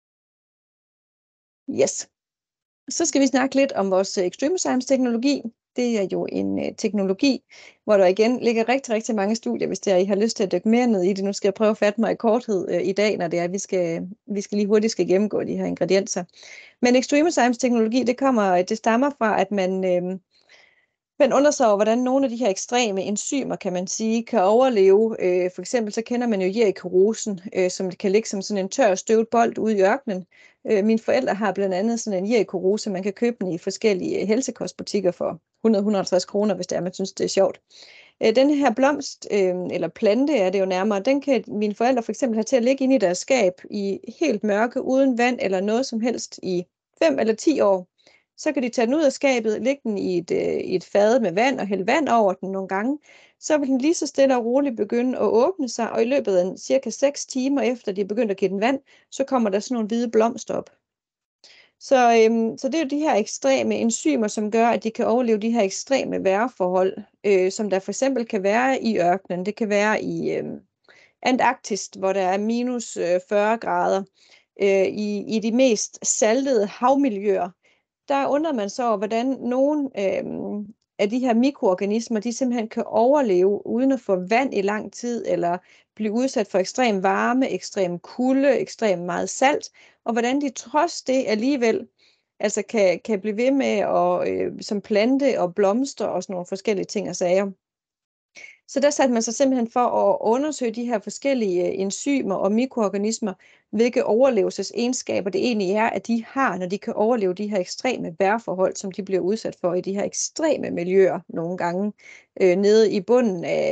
B: Yes. Så skal vi snakke lidt om vores Extremozymes teknologi. det er jo en øh, teknologi, hvor der igen ligger rigtig, rigtig mange studier, hvis det er, I har lyst til at dykke mere ned i det. Nu skal jeg prøve at fatte mig i korthed øh, i dag, når det er, vi skal, vi skal lige hurtigt skal gennemgå de her ingredienser. Men Extremozymes-teknologi, det kommer, det stammer fra, at man, øh, man undersøger, hvordan nogle af de her ekstreme enzymer, kan man sige, kan overleve. Øh, for eksempel så kender man jo jerichosen, øh, som kan ligge som sådan en tør støvet bold ude i ørkenen. Øh, mine forældre har blandt andet sådan en jerichose, man kan købe den i forskellige helsekostbutikker for hundrede til hundrede og halvtreds kroner, hvis det er, man synes, det er sjovt. Øh, den her blomst, øh, eller plante er det jo nærmere, den kan mine forældre for eksempel have til at ligge inde i deres skab i helt mørke, uden vand eller noget som helst i fem eller ti år. Så kan de tage den ud af skabet, lægge den i et, øh, et fad med vand og hælde vand over den nogle gange. Så vil den lige så stille og roligt begynde at åbne sig, og i løbet af cirka seks timer efter de er begyndt at give den vand, så kommer der sådan nogle hvide blomster op. Så, øhm, så det er jo de her ekstreme enzymer, som gør, at de kan overleve de her ekstreme vejrforhold, øh, som der for eksempel kan være i ørkenen. Det kan være i øh, Antarktis, hvor der er minus fyrre grader. Øh, i, I de mest saltede havmiljøer, der undrer man så over, hvordan nogle øh, af de her mikroorganismer, de simpelthen kan overleve uden at få vand i lang tid, eller blive udsat for ekstrem varme, ekstrem kulde, ekstrem meget salt, og hvordan de trods det alligevel altså kan, kan blive ved med at øh, som plante og blomstre og sådan nogle forskellige ting og sager. Så der satte man sig simpelthen for at undersøge de her forskellige enzymer og mikroorganismer, hvilke overlevelsesegenskaber det egentlig er, at de har, når de kan overleve de her ekstreme vejrforhold, som de bliver udsat for i de her ekstreme miljøer nogle gange. Øh, nede i bunden af,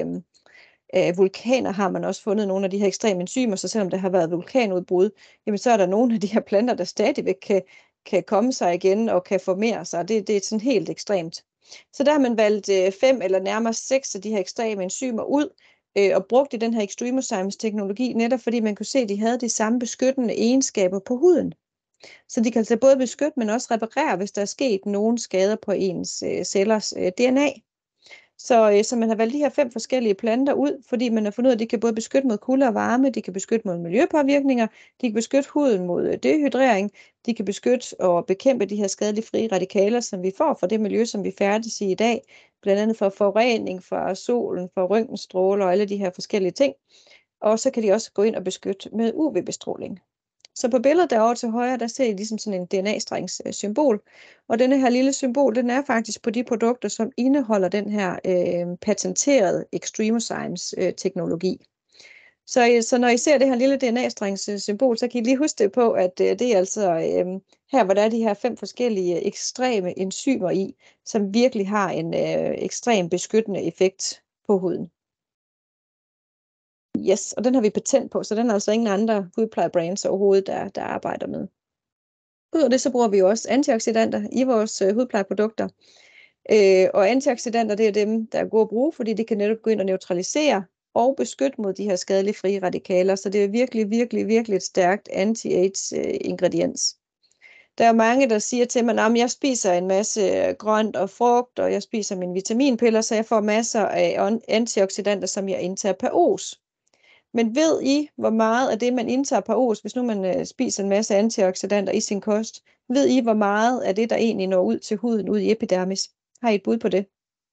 B: af vulkaner har man også fundet nogle af de her ekstreme enzymer, så selvom der har været vulkanudbrud, jamen så er der nogle af de her planter, der stadigvæk kan, kan komme sig igen og kan formere sig. Det, det er sådan helt ekstremt. Så der har man valgt øh, fem eller nærmere seks af de her ekstreme enzymer ud øh, og brugt i den her Extremozymes-teknologi, netop fordi man kunne se, at de havde de samme beskyttende egenskaber på huden. Så de kan altså både beskytte, men også reparere, hvis der er sket nogle skader på ens øh, cellers øh, D N A. Så, øh, så man har valgt de her fem forskellige planter ud, fordi man har fundet ud af, at de kan både beskytte mod kulde og varme, de kan beskytte mod miljøpåvirkninger, de kan beskytte huden mod dehydrering, de kan beskytte og bekæmpe de her skadelige frie radikaler, som vi får fra det miljø, som vi færdes i i dag, blandt andet for forurening fra solen, fra røntgenstråler og alle de her forskellige ting. Og så kan de også gå ind og beskytte med U V-bestråling. Så på billedet derovre til højre, der ser I ligesom sådan en D N A-strengs symbol. Og denne her lille symbol, den er faktisk på de produkter, som indeholder den her øh, patenterede Extremozymes-teknologi. Så, så når I ser det her lille D N A-strengs symbol, så kan I lige huske det på, at øh, det er altså øh, her, hvor der er de her fem forskellige ekstreme enzymer i, som virkelig har en øh, ekstrem beskyttende effekt på huden. Yes, og den har vi patent på, så den er altså ingen andre hudplejebrands overhovedet, der, der arbejder med. Udover det, så bruger vi jo også antioxidanter i vores øh, hudplejeprodukter. Øh, og antioxidanter, det er dem, der er gode at bruge, fordi det kan netop gå ind og neutralisere og beskytte mod de her skadelige frie radikaler. Så det er virkelig, virkelig, virkelig et stærkt anti-AIDS-ingrediens. Der er mange, der siger til mig, at jeg spiser en masse grønt og frugt, og jeg spiser mine vitaminpiller, så jeg får masser af antioxidanter, som jeg indtager per os. Men ved I, hvor meget af det, man indtager per os, hvis nu man øh, spiser en masse antioxidanter i sin kost, ved I, hvor meget af det, der egentlig når ud til huden, ud i epidermis? Har I et bud på det?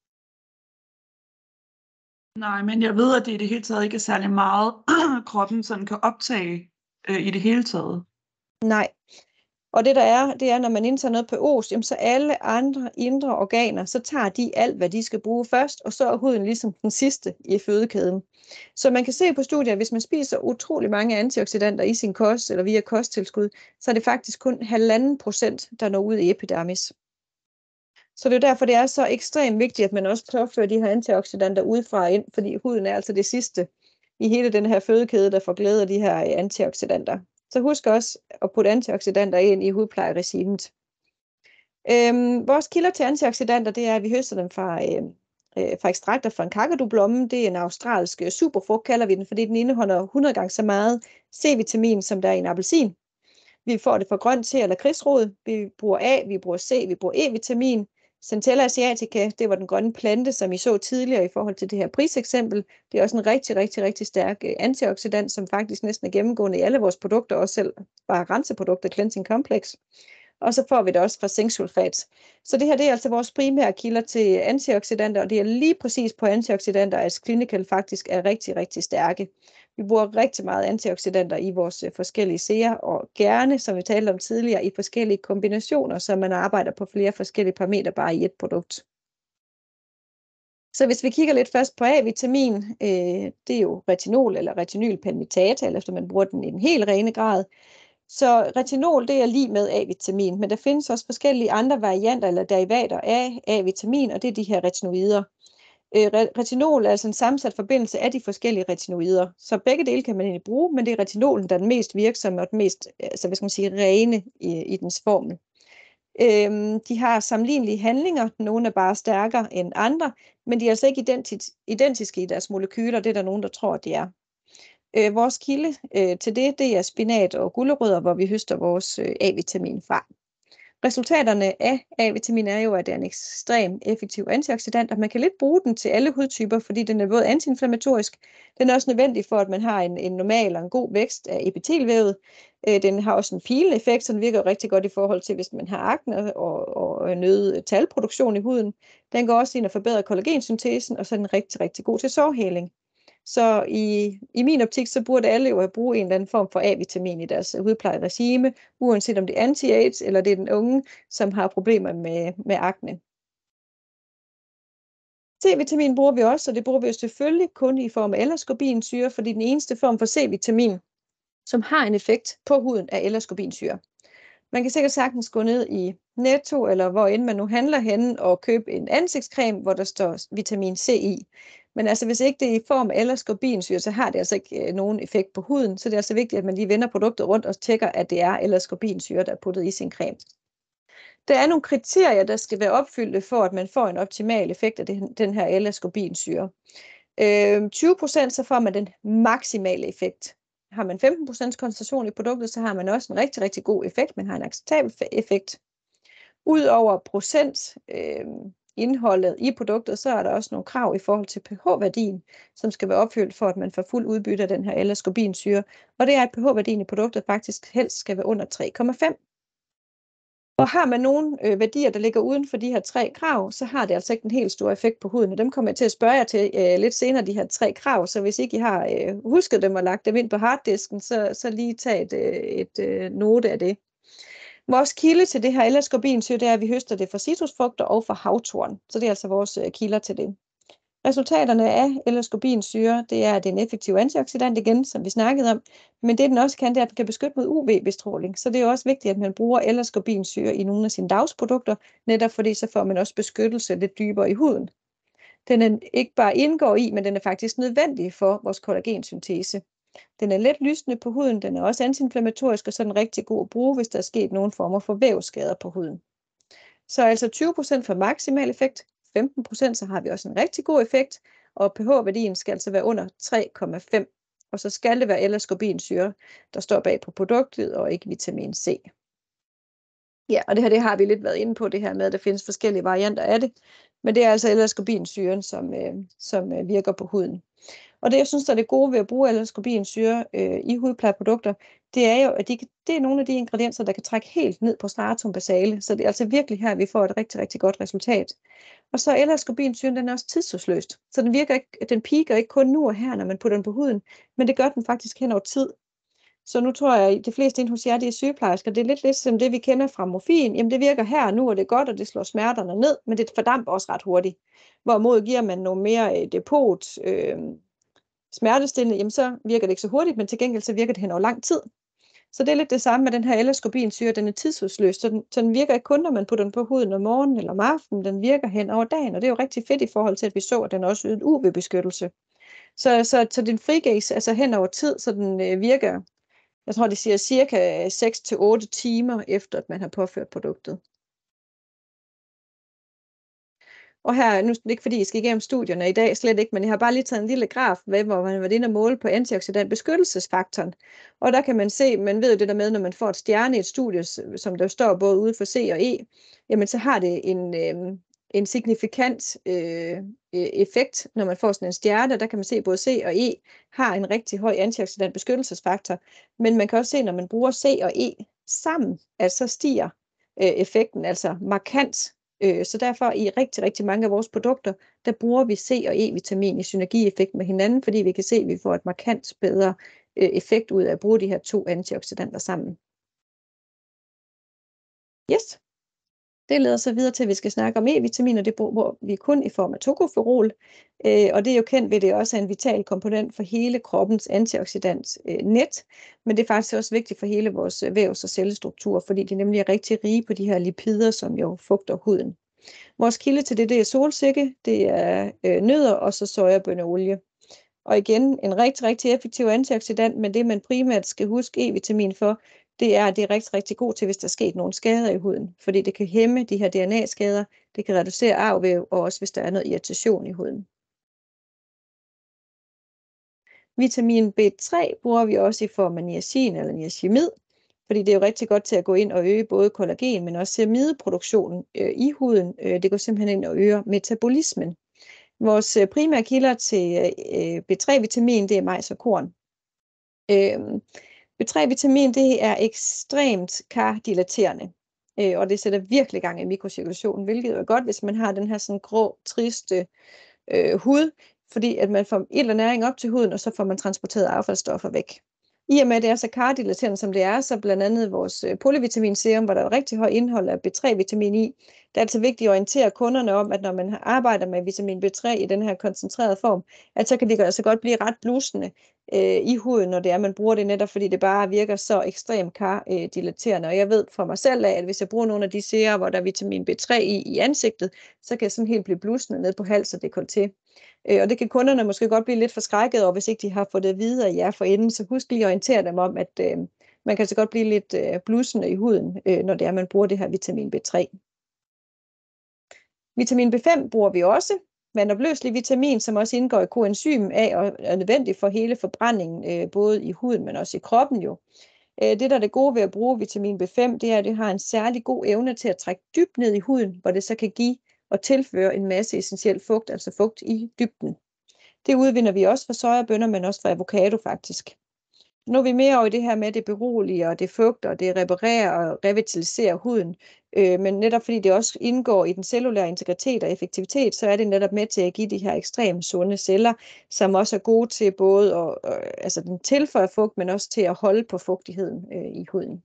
E: Nej, men jeg ved, at det i det hele taget ikke er særlig meget, kroppen sådan kan optage øh, i det hele taget.
B: Nej. Og det der er, det er, når man indtager noget på os, jamen så alle andre indre organer, så tager de alt, hvad de skal bruge først, og så er huden ligesom den sidste i fødekæden. Så man kan se på studier, at hvis man spiser utrolig mange antioxidanter i sin kost, eller via kosttilskud, så er det faktisk kun halvanden procent, der når ud i epidermis. Så det er derfor, det er så ekstremt vigtigt, at man også påfører de her antioxidanter udefra ind, fordi huden er altså det sidste i hele den her fødekæde, der får glæde af de her antioxidanter. Så husk også at putte antioxidanter ind i hudplejeregimet. Øhm, vores kilder til antioxidanter, det er, at vi høster dem fra, øh, fra ekstrakter fra en kakadublomme. Det er en australsk superfrugt, kalder vi den, fordi den indeholder hundrede gange så meget C-vitamin, som der er i en appelsin. Vi får det fra grønt te eller krigsrod. Vi bruger A, vi bruger C, vi bruger E-vitamin. Centella asiatica, det var den grønne plante, som I så tidligere i forhold til det her priseksempel. Det er også en rigtig, rigtig, rigtig stærk antioxidant, som faktisk næsten er gennemgående i alle vores produkter, også selv bare renseprodukter, Cleansing Complex. og så får vi det også fra zinksulfat. Så det her det er altså vores primære kilder til antioxidanter, og det er lige præcis på antioxidanter, at Clinical faktisk er rigtig, rigtig stærke. Vi bruger rigtig meget antioxidanter i vores forskellige seer, og gerne, som vi talte om tidligere, i forskellige kombinationer, så man arbejder på flere forskellige parametre bare i et produkt. Så hvis vi kigger lidt først på A-vitamin, øh, det er jo retinol eller retinylpalmitat, eller efter man bruger den i en helt rene grad. Så retinol det er lige med A-vitamin, men der findes også forskellige andre varianter eller derivater af A-vitamin, og det er de her retinoider. Øh, retinol er altså en sammensat forbindelse af de forskellige retinoider, så begge dele kan man egentlig bruge, men det er retinolen, der er den mest virksomme og den mest, altså hvad skal man sige, rene i, i dens formel. Øhm, de har sammenlignelige handlinger, nogle er bare stærkere end andre, men de er altså ikke identisk, identiske i deres molekyler, det er der nogen, der tror, de er. Øh, vores kilde øh, til det, det er spinat og gulerødder, hvor vi høster vores øh, A-vitamin fra. Resultaterne af A-vitamin er jo, at det er en ekstrem effektiv antioxidant, og man kan lidt bruge den til alle hudtyper, fordi den er både antiinflammatorisk, den er også nødvendig for, at man har en, en normal og en god vækst af epitelvævet. Øh, den har også en filende effekt, så den virker rigtig godt i forhold til, hvis man har akne og, og nøget talproduktion i huden. Den går også ind og forbedrer kollagensyntesen, og så er den rigtig, rigtig god til sårheling. Så i, i min optik, så burde alle jo have brugt en eller anden form for A-vitamin i deres hudplejeregime, uanset om det er anti-AIDS, eller det er den unge, som har problemer med, med akne. C-vitamin bruger vi også, og det bruger vi jo selvfølgelig kun i form af L-ascorbinsyre, fordi den eneste form for C-vitamin, som har en effekt på huden, er L-ascorbinsyre. Man kan sikkert sagtens gå ned i Netto, eller hvor end man nu handler henne, og købe en ansigtscreme, hvor der står vitamin C i. Men altså, hvis ikke det er i form af L-ascorbinsyre, så har det altså ikke øh, nogen effekt på huden. Så det er altså vigtigt, at man lige vender produktet rundt og tjekker, at det er L-ascorbinsyre, der er puttet i sin creme. Der er nogle kriterier, der skal være opfyldte for, at man får en optimal effekt af den, den her L-ascorbinsyre. Øh, tyve procent, så får man den maksimale effekt. Har man femten procent koncentration i produktet, så har man også en rigtig, rigtig god effekt. Man har en acceptabel effekt. Udover procent øh, indholdet i produktet, så er der også nogle krav i forhold til pH-værdien, som skal være opfyldt for, at man får fuld udbytte af den her L-ascorbinsyre. Og det er, at pH-værdien i produktet faktisk helst skal være under tre komma fem. Og har man nogle øh, værdier, der ligger uden for de her tre krav, så har det altså ikke en helt stor effekt på huden. Og dem kommer jeg til at spørge jer til øh, lidt senere, de her tre krav. Så hvis ikke I har øh, husket dem og lagt dem ind på harddisken, så, så lige tag et, øh, et øh, note af det. Vores kilde til det her L-ascorbinsyre, det er, at vi høster det fra citrusfrugter og fra havtorn. Så det er altså vores øh, kilder til det. Resultaterne af L-ascorbinsyre, det er, at det er en effektiv antioxidant igen, som vi snakkede om. Men det den også kan, det er, at den kan beskytte mod U V-bestråling. Så det er også vigtigt, at man bruger L-ascorbinsyre i nogle af sine dagsprodukter, netop fordi så får man også beskyttelse lidt dybere i huden. Den er ikke bare indgår i, men den er faktisk nødvendig for vores kollagensyntese. Den er let lysende på huden, den er også antiinflammatorisk, og så er den rigtig god at bruge, hvis der er sket nogle former for vævsskader på huden. Så altså tyve procent for maksimal effekt, femten procent så har vi også en rigtig god effekt, og pH-værdien skal altså være under tre komma fem. Og så skal det være L-ascorbinsyre, der står bag på produktet, og ikke vitamin C. Ja, og det her det har vi lidt været inde på, det her med, at der findes forskellige varianter af det. Men det er altså L-ascorbinsyren, som, øh, som øh, virker på huden. Og det, jeg synes, der er det gode ved at bruge L-ascorbinsyre øh, i hudplejeprodukter, det er jo, at de, det er nogle af de ingredienser, der kan trække helt ned på stratum basale. Så det er altså virkelig her, vi får et rigtig, rigtig godt resultat. Og så er L-ascorbinsyren, den er også tidsudsløst. Så den virker ikke, den piker ikke kun nu og her, når man putter den på huden, men det gør den faktisk hen over tid. Så nu tror jeg, at de fleste inde hos jer, de er sygeplejersker. Det er lidt ligesom det, vi kender fra morfin. Jamen det virker her og nu, og det er godt, og det slår smerterne ned, men det fordamper også ret hurtigt. Hvorimod giver man noget mere depot, øh, smertestillende, jamen så virker det ikke så hurtigt, men til gengæld så virker det hen over lang tid. Så det er lidt det samme med den her L-ascorbinsyre, den er tidsudsløst, så den, så den virker ikke kun, når man putter den på huden om morgenen eller om aftenen, den virker hen over dagen, og det er jo rigtig fedt i forhold til, at vi så, at den også yder U V-beskyttelse. Så, så, så den frigives altså hen over tid, så den øh, virker, jeg tror, de siger cirka seks til otte timer efter, at man har påført produktet. Og her, nu er det ikke fordi, I skal igennem studierne i dag, slet ikke, men jeg har bare lige taget en lille graf med, hvor man har været inde og måle på antioxidant beskyttelsesfaktoren. Og der kan man se, man ved jo det der med, når man får et stjerne i et studie, som der står både ude for C og E, jamen så har det en, øh, en signifikant øh, effekt, når man får sådan en stjerne. Der kan man se, at både C og E har en rigtig høj antioxidant beskyttelsesfaktor, men man kan også se, når man bruger C og E sammen, at så stiger øh, effekten, altså markant. Øh, så derfor i rigtig, rigtig mange af vores produkter, der bruger vi C- og E-vitamin i synergieffekt med hinanden, fordi vi kan se, at vi får et markant bedre øh, effekt ud af at bruge de her to antioxidanter sammen. Yes. Det leder så videre til, at vi skal snakke om E-vitamin, og det bruger vi kun i form af tokoferol. Øh, og det er jo kendt ved, at det også er en vital komponent for hele kroppens antioxidantnet. Men det er faktisk også vigtigt for hele vores vævs- og cellestruktur, fordi de nemlig er rigtig rige på de her lipider, som jo fugter huden. Vores kilde til det, det er solsikke, det er øh, nødder og så sojabønneolie. Og igen, en rigtig, rigtig effektiv antioxidant, men det man primært skal huske E-vitamin for, det er, at det er rigtig, rigtig god til, hvis der er sket nogle skader i huden. Fordi det kan hæmme de her D N A-skader, det kan reducere arvæv, og også hvis der er noget irritation i huden. Vitamin B tre bruger vi også i form af niacin eller niacimid, fordi det er jo rigtig godt til at gå ind og øge både kollagen, men også ceramideproduktionen øh, i huden. Øh, det går simpelthen ind og øger metabolismen. Vores øh, primære kilder til øh, B tre-vitamin, det er majs og korn. Øh, B tre-vitamin, det er ekstremt kardilaterende, øh, og det sætter virkelig gang i mikrocirkulationen, hvilket er godt, hvis man har den her sådan grå, triste øh, hud, fordi at man får ild og næring op til huden, og så får man transporteret affaldsstoffer væk. I og med, at det er så kardilaterende, som det er, så blandt andet vores polyvitaminserum, hvor der er et rigtig højt indhold af B tre-vitamin i, det er altså vigtigt at orientere kunderne om, at når man arbejder med vitamin B tre i den her koncentrerede form, at så kan det altså godt blive ret blusende øh, i huden, når det er, man bruger det netop, fordi det bare virker så ekstremt kardilaterende. Og jeg ved fra mig selv af, at hvis jeg bruger nogle af de serer, hvor der er vitamin B tre i, i ansigtet, så kan jeg sådan helt blive blusende ned på hals og dekolleté. Og det kan kunderne måske godt blive lidt forskrækket over, hvis ikke de har fået det at vide af jer forinden. Så husk lige at orientere dem om, at øh, man kan så godt blive lidt øh, blussende i huden, øh, når det er, man bruger det her vitamin B tre. Vitamin B fem bruger vi også. Vandopløselig vitamin, som også indgår i koenzym A og er nødvendig for hele forbrændingen, øh, både i huden, men også i kroppen jo. Øh, det, der er det gode ved at bruge vitamin B fem, det er, at det har en særlig god evne til at trække dybt ned i huden, hvor det så kan give og tilføre en masse essentiel fugt, altså fugt i dybden. Det udvinder vi også fra sojabønner, men også fra avocado faktisk. Nu er vi mere over i det her med, at det beroliger, og det fugter, og det reparerer og revitaliserer huden. Øh, men netop fordi det også indgår i den cellulære integritet og effektivitet, så er det netop med til at give de her ekstremt sunde celler, som også er gode til både at øh, altså den tilføjer fugt, men også til at holde på fugtigheden øh, i huden.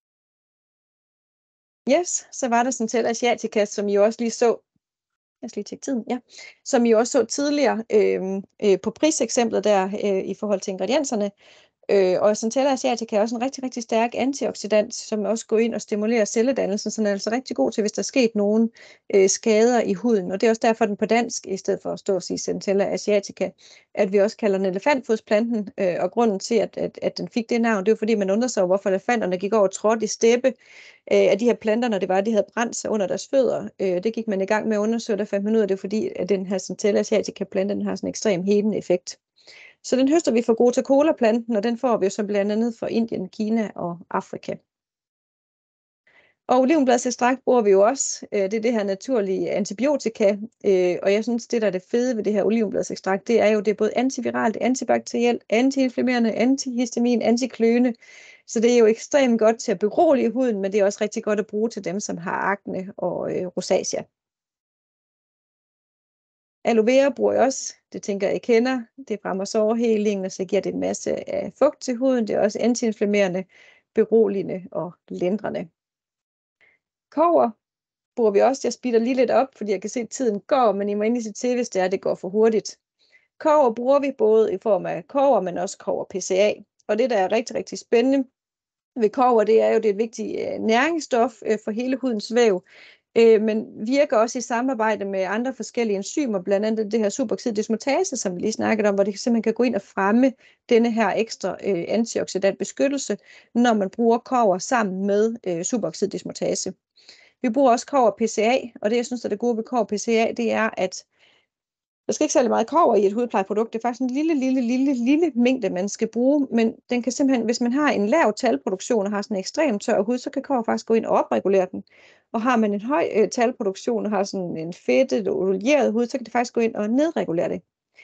B: Yes, så var der Centella asiatica, som I også lige så. Jeg skal lige tjekke tiden, ja. Som I også så tidligere øh, øh, på priseksemplet der øh, i forhold til ingredienserne. Øh, og Centella asiatica er også en rigtig, rigtig stærk antioxidant, som også går ind og stimulerer celledannelsen, så den er altså rigtig god til, hvis der er sket nogle øh, skader i huden. Og det er også derfor, den på dansk, i stedet for at stå og sige Centella asiatica, at vi også kalder den elefantfodsplanten. Øh, og grunden til, at, at, at den fik det navn, det er fordi, man undrer sig over, hvorfor elefanterne gik over og trådte i steppe øh, af de her planter, når det var, at de havde brændt sig under deres fødder. Øh, det gik man i gang med at undersøge, der fandt man ud af det, fordi at den her Centella asiatica plante, den har sådan en ekstrem hedende effekt. Så den høster vi fra Gotu-Kola-planten, og den får vi jo så blandt andet fra Indien, Kina og Afrika. Og olivenbladsekstrakt bruger vi jo også. Det er det her naturlige antibiotika, og jeg synes, det der er det fede ved det her olivenbladsekstrakt, det er jo, det er både antiviralt, antibakterielt, antiinflammerende, antihistamin, antikløende. Så det er jo ekstremt godt til at berolige huden, men det er også rigtig godt at bruge til dem, som har akne og øh, rosacea. Aloe vera bruger jeg også, det tænker jeg, I kender. Det fremmer sårhelingen, og så giver det en masse af fugt til huden. Det er også antiinflammerende, beroligende og lindrende. Kobber bruger vi også. Jeg speeder lige lidt op, fordi jeg kan se, at tiden går, men I må endelig se til, hvis det er, det går for hurtigt. Kobber bruger vi både i form af kobber, men også kobber P C A. Og det, der er rigtig, rigtig spændende ved kobber, det er jo, det er et vigtigt næringsstof for hele hudens væv. Øh, men virker også i samarbejde med andre forskellige enzymer, blandt andet det her superoxid-dismutase, som vi lige snakkede om, hvor det simpelthen kan gå ind og fremme denne her ekstra øh, antioxidant beskyttelse, når man bruger kobber sammen med øh, superoxid-dismutase. Vi bruger også kobber P C A, og det jeg synes er det gode ved kobber P C A, det er, at der skal ikke særlig meget kobber i et hudplejeprodukt. Det er faktisk en lille, lille, lille, lille mængde, man skal bruge. Men den kan simpelthen, hvis man har en lav talproduktion og har sådan en ekstremt tør hud, så kan kobber faktisk gå ind og opregulere den. Og har man en høj øh, talproduktion og har sådan en fedtet og olieret hud, så kan det faktisk gå ind og nedregulere det.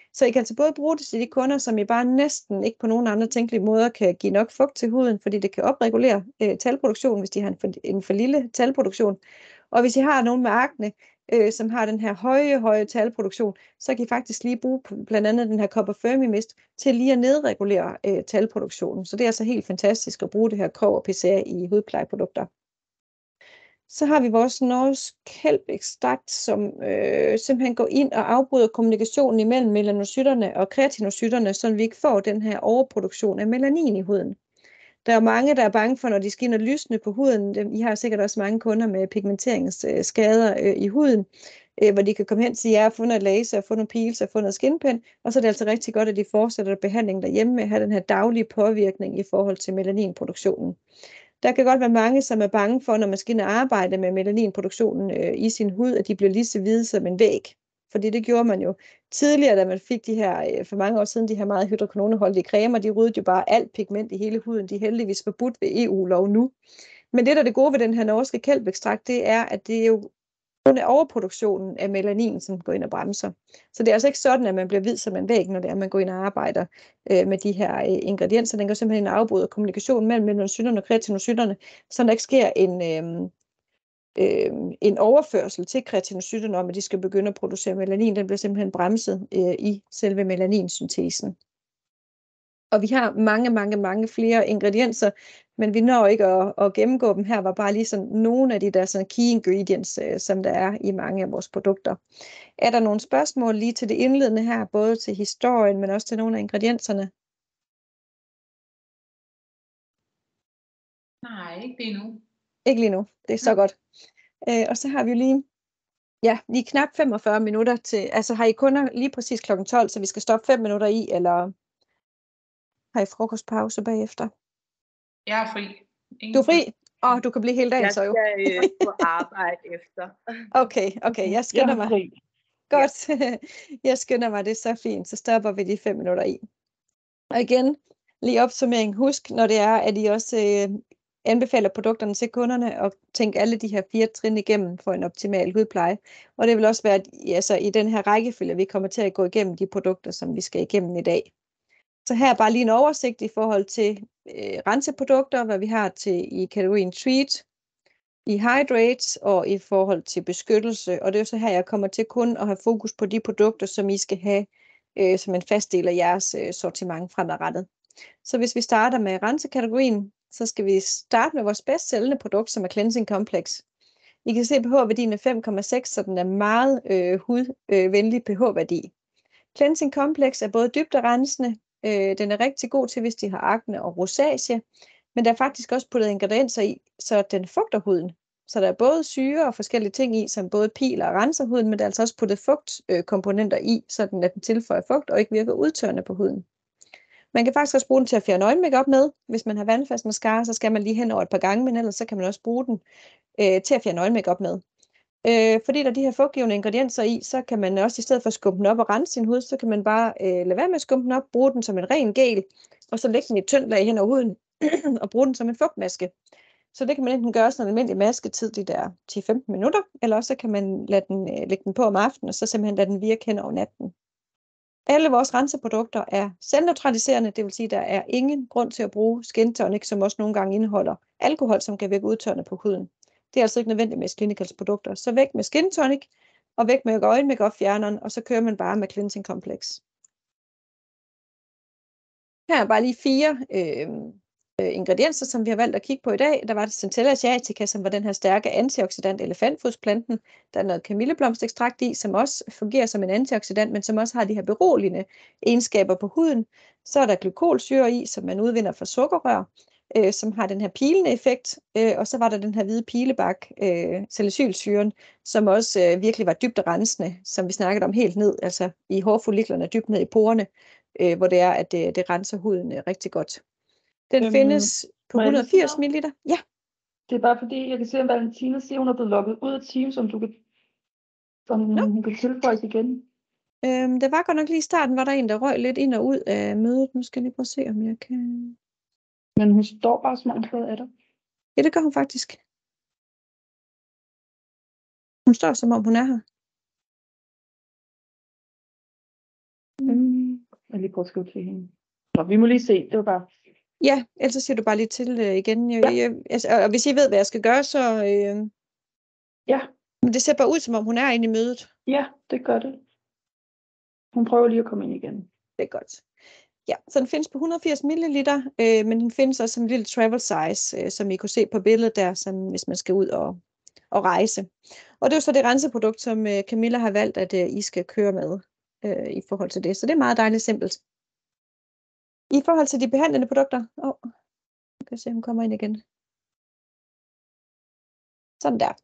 B: Så I kan altså både bruge det til de kunder, som I bare næsten ikke på nogen andre tænkelige måder kan give nok fugt til huden, fordi det kan opregulere øh, talproduktionen, hvis de har en for, en for lille talproduktion. Og hvis I har nogen med akne, øh, som har den her høje, høje talproduktion, så kan I faktisk lige bruge blandt andet den her Copper Firmi Mist til lige at nedregulere øh, talproduktionen. Så det er altså helt fantastisk at bruge det her Krog og P C A i hudplejeprodukter. Så har vi vores norsk kælpekstrakt, som øh, simpelthen går ind og afbryder kommunikationen imellem melanocytterne og keratinocytterne, så vi ikke får den her overproduktion af melanin i huden. Der er mange, der er bange for, når de skinner lysende på huden. I har sikkert også mange kunder med pigmenteringsskader øh, i huden, øh, hvor de kan komme hen til jer og få noget laser, få nogle peels og få noget skinpen, og så er det altså rigtig godt, at de fortsætter behandlingen derhjemme med at have den her daglige påvirkning i forhold til melaninproduktionen. Der kan godt være mange, som er bange for, når man skal ind og arbejde med melaninproduktionen øh, i sin hud, at de bliver lige så hvide som en væg. Fordi det gjorde man jo tidligere, da man fik de her, øh, for mange år siden, de her meget hydroquinoneholdige cremer, de ryddede jo bare alt pigment i hele huden. De er heldigvis forbudt ved E U-lov nu. Men det, der er det gode ved den her norske kælpekstrakt, det er, at det er jo kun er overproduktionen af melanin, som går ind og bremser. Så det er altså ikke sådan, at man bliver hvid som en væg, når det er, man går ind og arbejder øh, med de her øh, ingredienser. Den går simpelthen afbryde kommunikationen mellem melanocytterne og keratinocytterne, så der ikke sker en, øh, øh, en overførsel til keratinocytterne om, at de skal begynde at producere melanin. Den bliver simpelthen bremset øh, i selve melaninsyntesen. Og vi har mange, mange, mange flere ingredienser, men vi når ikke at, at gennemgå dem her, var bare lige sådan nogle af de der sådan key ingredients, øh, som der er i mange af vores produkter. Er der nogle spørgsmål lige til det indledende her, både til historien, men også til nogle af ingredienserne?
D: Nej, ikke lige nu.
B: Ikke lige nu, det er så godt. Øh, og så har vi jo lige, ja, lige knap femogfyrre minutter til, altså har I kunder lige præcis klokken tolv, så vi skal stoppe fem minutter i, eller har I frokostpause bagefter?
D: Jeg er fri. Ingen
B: Du er fri? Åh, oh, du kan blive hele dagen
C: Jeg
B: så jo.
C: skal øh, på arbejde efter.
B: Okay, okay, jeg skynder mig.
E: fri.
B: Godt, jeg skynder mig, det er så fint, så stopper vi lige fem minutter i. Og igen, lige opsummering, husk, når det er, at I også øh, anbefaler produkterne til kunderne, og tænk alle de her fire trin igennem for en optimal hudpleje. Og det vil også være, at altså, i den her rækkefølge, vi kommer til at gå igennem de produkter, som vi skal igennem i dag. Så her er bare lige en oversigt i forhold til øh, renseprodukter, hvad vi har til i kategorien Treat, i Hydrate og i forhold til beskyttelse. Og det er jo så her, jeg kommer til kun at have fokus på de produkter, som I skal have øh, som en fast del af jeres øh, sortiment fremadrettet. Så hvis vi starter med rensekategorien, så skal vi starte med vores bedst sælgende produkt, som er Cleansing Complex. I kan se pH-værdien er fem komma seks, så den er meget øh, hudvenlig pH-værdi. Cleansing Complex er både dybt og rensende. Øh, den er rigtig god til, hvis de har akne og rosacea, men der er faktisk også puttet ingredienser i, så den fugter huden. Så der er både syre og forskellige ting i, som både piler og renser huden, men der er altså også puttet fugtkomponenter øh, i, så den, at den tilføjer fugt og ikke virker udtørrende på huden. Man kan faktisk også bruge den til at fjerne øjenmakeup med. Hvis man har vandfast mascara, så skal man lige hen over et par gange, men ellers så kan man også bruge den øh, til at fjerne øjenmakeup med. Øh, fordi der er de her fugtgivende ingredienser i, så kan man også i stedet for at skumpe den op og rense sin hud, så kan man bare øh, lade være med at skumpe den op, bruge den som en ren gel, og så lægge den i et tyndt lag hen over huden, og bruge den som en fugtmaske. Så det kan man enten gøre sådan en almindelig masketid, de der ti til femten minutter, eller også så kan man lade den, øh, lægge den på om aftenen, og så simpelthen lade den virke hen over natten. Alle vores renseprodukter er selvneutraliserende, det vil sige, at der er ingen grund til at bruge skin tonic, som også nogle gange indeholder alkohol, som kan virke udtørrende på huden. Det er altså ikke nødvendigt med Clinicals produkter. Så væk med skin tonic, og væk med øjenmakeup fjerneren, og så kører man bare med Cleansing Complex. Her er bare lige fire øh, øh, ingredienser, som vi har valgt at kigge på i dag. Der var det Centella asiatica, som var den her stærke antioxidant elefantfodsplanten. Der er noget kamilleblomstekstrakt i, som også fungerer som en antioxidant, men som også har de her beroligende egenskaber på huden. Så er der glykolsyre i, som man udvinder fra sukkerrør, øh, som har den her pilende effekt. Øh, og så var der den her hvide pilebak, øh, salicylsyren, som også øh, virkelig var dybt rensende, som vi snakkede om helt ned, altså i hårfolliklerne, dybt ned i porerne, øh, hvor det er, at det, det renser huden øh, rigtig godt. Den
E: Øhm,
B: findes på
E: må jeg
B: hundrede og
E: lige sige
B: firs milliliter. Ja.
E: Det er bare fordi, jeg kan se, at Valentina siger, hun er blevet logget ud af Teams, som du kan, som
B: Nå.
E: hun kan tilføjes igen.
B: Øhm, det var godt nok lige i starten, var der en, der røg lidt ind og ud af mødet. Nu skal jeg lige prøve at se, om jeg kan...
E: Men hun står bare, som om hun stadig er der.
B: Ja, det gør hun faktisk. Hun står, som om hun er her. Mm.
E: Jeg lige prøve at skrive til hende. Nå, vi må lige se. Det var bare...
B: Ja, ellers så siger du bare lige til øh, igen. Jeg,
E: Ja.
B: jeg, altså, og hvis I ved, hvad jeg skal gøre, så... Øh,
E: Ja.
B: Men det ser bare ud, som om hun er inde i mødet.
E: Ja, det gør det. Hun prøver lige at komme ind igen.
B: Det er godt. Ja, så den findes på et hundrede og firs milliliter, øh, men den findes også som en lille travel size, øh, som I kunne se på billedet der, som, hvis man skal ud og, og rejse. Og det er jo så det renseprodukt, som øh, Camilla har valgt, at øh, I skal køre med øh, i forhold til det. Så det er meget dejligt simpelt. I forhold til de behandlende produkter, åh, oh, jeg kan se, hun kommer ind igen. Sådan der.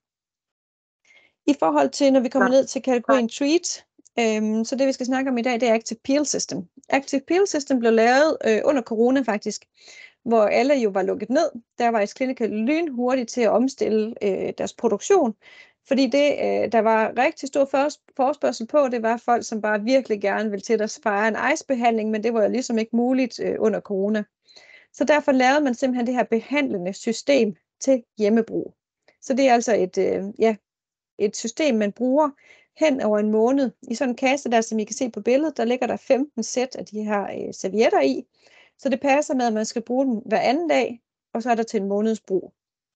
B: I forhold til, når vi kommer ned til kategorien treat, øhm, så det vi skal snakke om i dag, det er Active Peel System. Active Peel System blev lavet øh, under corona faktisk, hvor alle jo var lukket ned. Der var Ice Clinical lynhurtigt til at omstille øh, deres produktion, fordi det, øh, der var rigtig stor forespørgsel på, det var folk, som bare virkelig gerne ville til at fejre en ice-behandling, men det var jo ligesom ikke muligt øh, under corona. Så derfor lavede man simpelthen det her behandlende system til hjemmebrug. Så det er altså et, øh, ja, et system, man bruger hen over en måned. I sådan en kasse der, som I kan se på billedet, der ligger der femten sæt af de her øh, servietter i. Så det passer med, at man skal bruge den hver anden dag, og så er der til en måneds brug.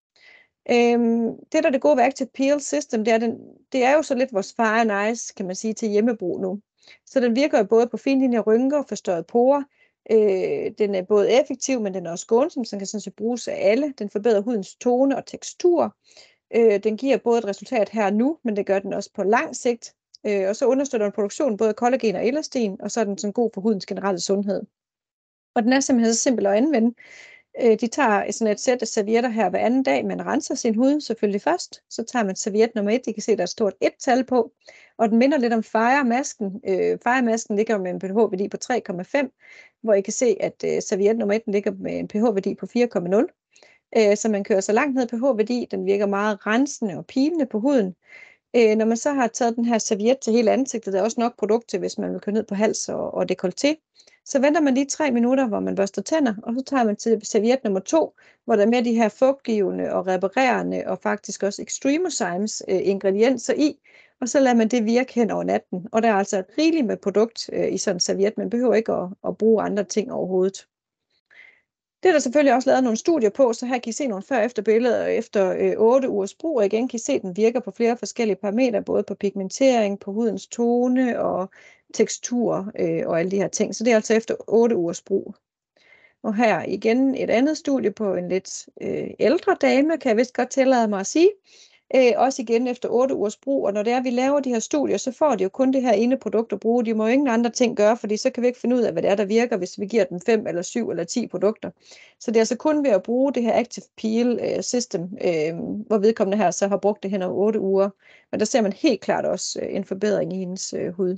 B: Øhm, det der er det gode ved Active Peel System, det er, den, det er jo så lidt vores fire and ice, kan man sige, til hjemmebrug nu. Så den virker jo både på finlinjer, rynker og forstørrede porer. Øh, den er både effektiv, men den er også skånsom, så den kan sådan set bruges af alle. Den forbedrer hudens tone og tekstur. Øh, den giver både et resultat her nu, men det gør den også på lang sigt. Øh, og så understøtter den produktionen både af kollagen og elastin, og så er den sådan god for hudens generelle sundhed. Og den er simpelthen så simpel at anvende. Øh, de tager sådan et sæt af servietter her hver anden dag. Man renser sin hud selvfølgelig først. Så tager man serviet nummer et. I kan se, der er et stort et-tal på. Og den minder lidt om Fire-masken. Øh, Fire-masken ligger med en pH-værdi på tre komma fem, hvor I kan se, at øh, serviet nummer et ligger med en pH-værdi på fire komma nul. Øh, så man kører så langt ned på pH-værdi. Den virker meget rensende og pilende på huden. Øh, når man så har taget den her serviet til hele ansigtet, der er også nok produkt til, hvis man vil køre ned på hals og, og dekolleté, så venter man lige tre minutter, hvor man børster tænder, og så tager man til serviet nummer to, hvor der er mere de her fugtgivende og reparerende og faktisk også Extremozymes øh, ingredienser i, og så lader man det virke hen over natten. Og der er altså rigeligt med produkt øh, i sådan en serviet. Man behøver ikke at, at bruge andre ting overhovedet. Det er der selvfølgelig også lavet nogle studier på, så her kan I se nogle før- og efterbilleder efter øh, otte ugers brug, og igen kan I se, at den virker på flere forskellige parametre, både på pigmentering, på hudens tone og tekstur øh, og alle de her ting. Så det er altså efter otte ugers brug. Og her igen et andet studie på en lidt øh, ældre dame, kan jeg vist godt tillade mig at sige. Øh, også igen efter otte ugers brug, og når det er, at vi laver de her studier, så får de jo kun det her ene produkt at bruge. De må jo ingen andre ting gøre, fordi så kan vi ikke finde ud af, hvad det er, der virker, hvis vi giver dem fem eller syv eller ti produkter. Så det er altså kun ved at bruge det her Active Peel øh, System, øh, hvor vedkommende her så har brugt det hen over otte uger. Men der ser man helt klart også øh, en forbedring i hendes øh, hud.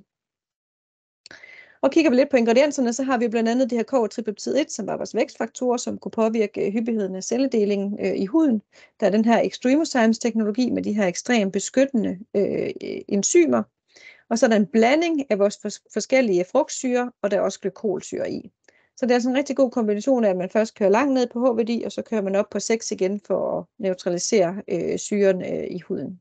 B: Og kigger vi lidt på ingredienserne, så har vi blandt andet det her kobbertripeptid et, som var vores vækstfaktorer, som kunne påvirke hyppigheden af celledelingen øh, i huden. Der er den her Extremozymes-teknologi med de her ekstremt beskyttende øh, enzymer. Og så er der en blanding af vores fors- forskellige frugtsyre, og der er også glykolsyre i. Så det er altså en rigtig god kombination af, at man først kører langt ned på pH-værdi, og så kører man op på seks igen for at neutralisere øh, syren øh, i huden.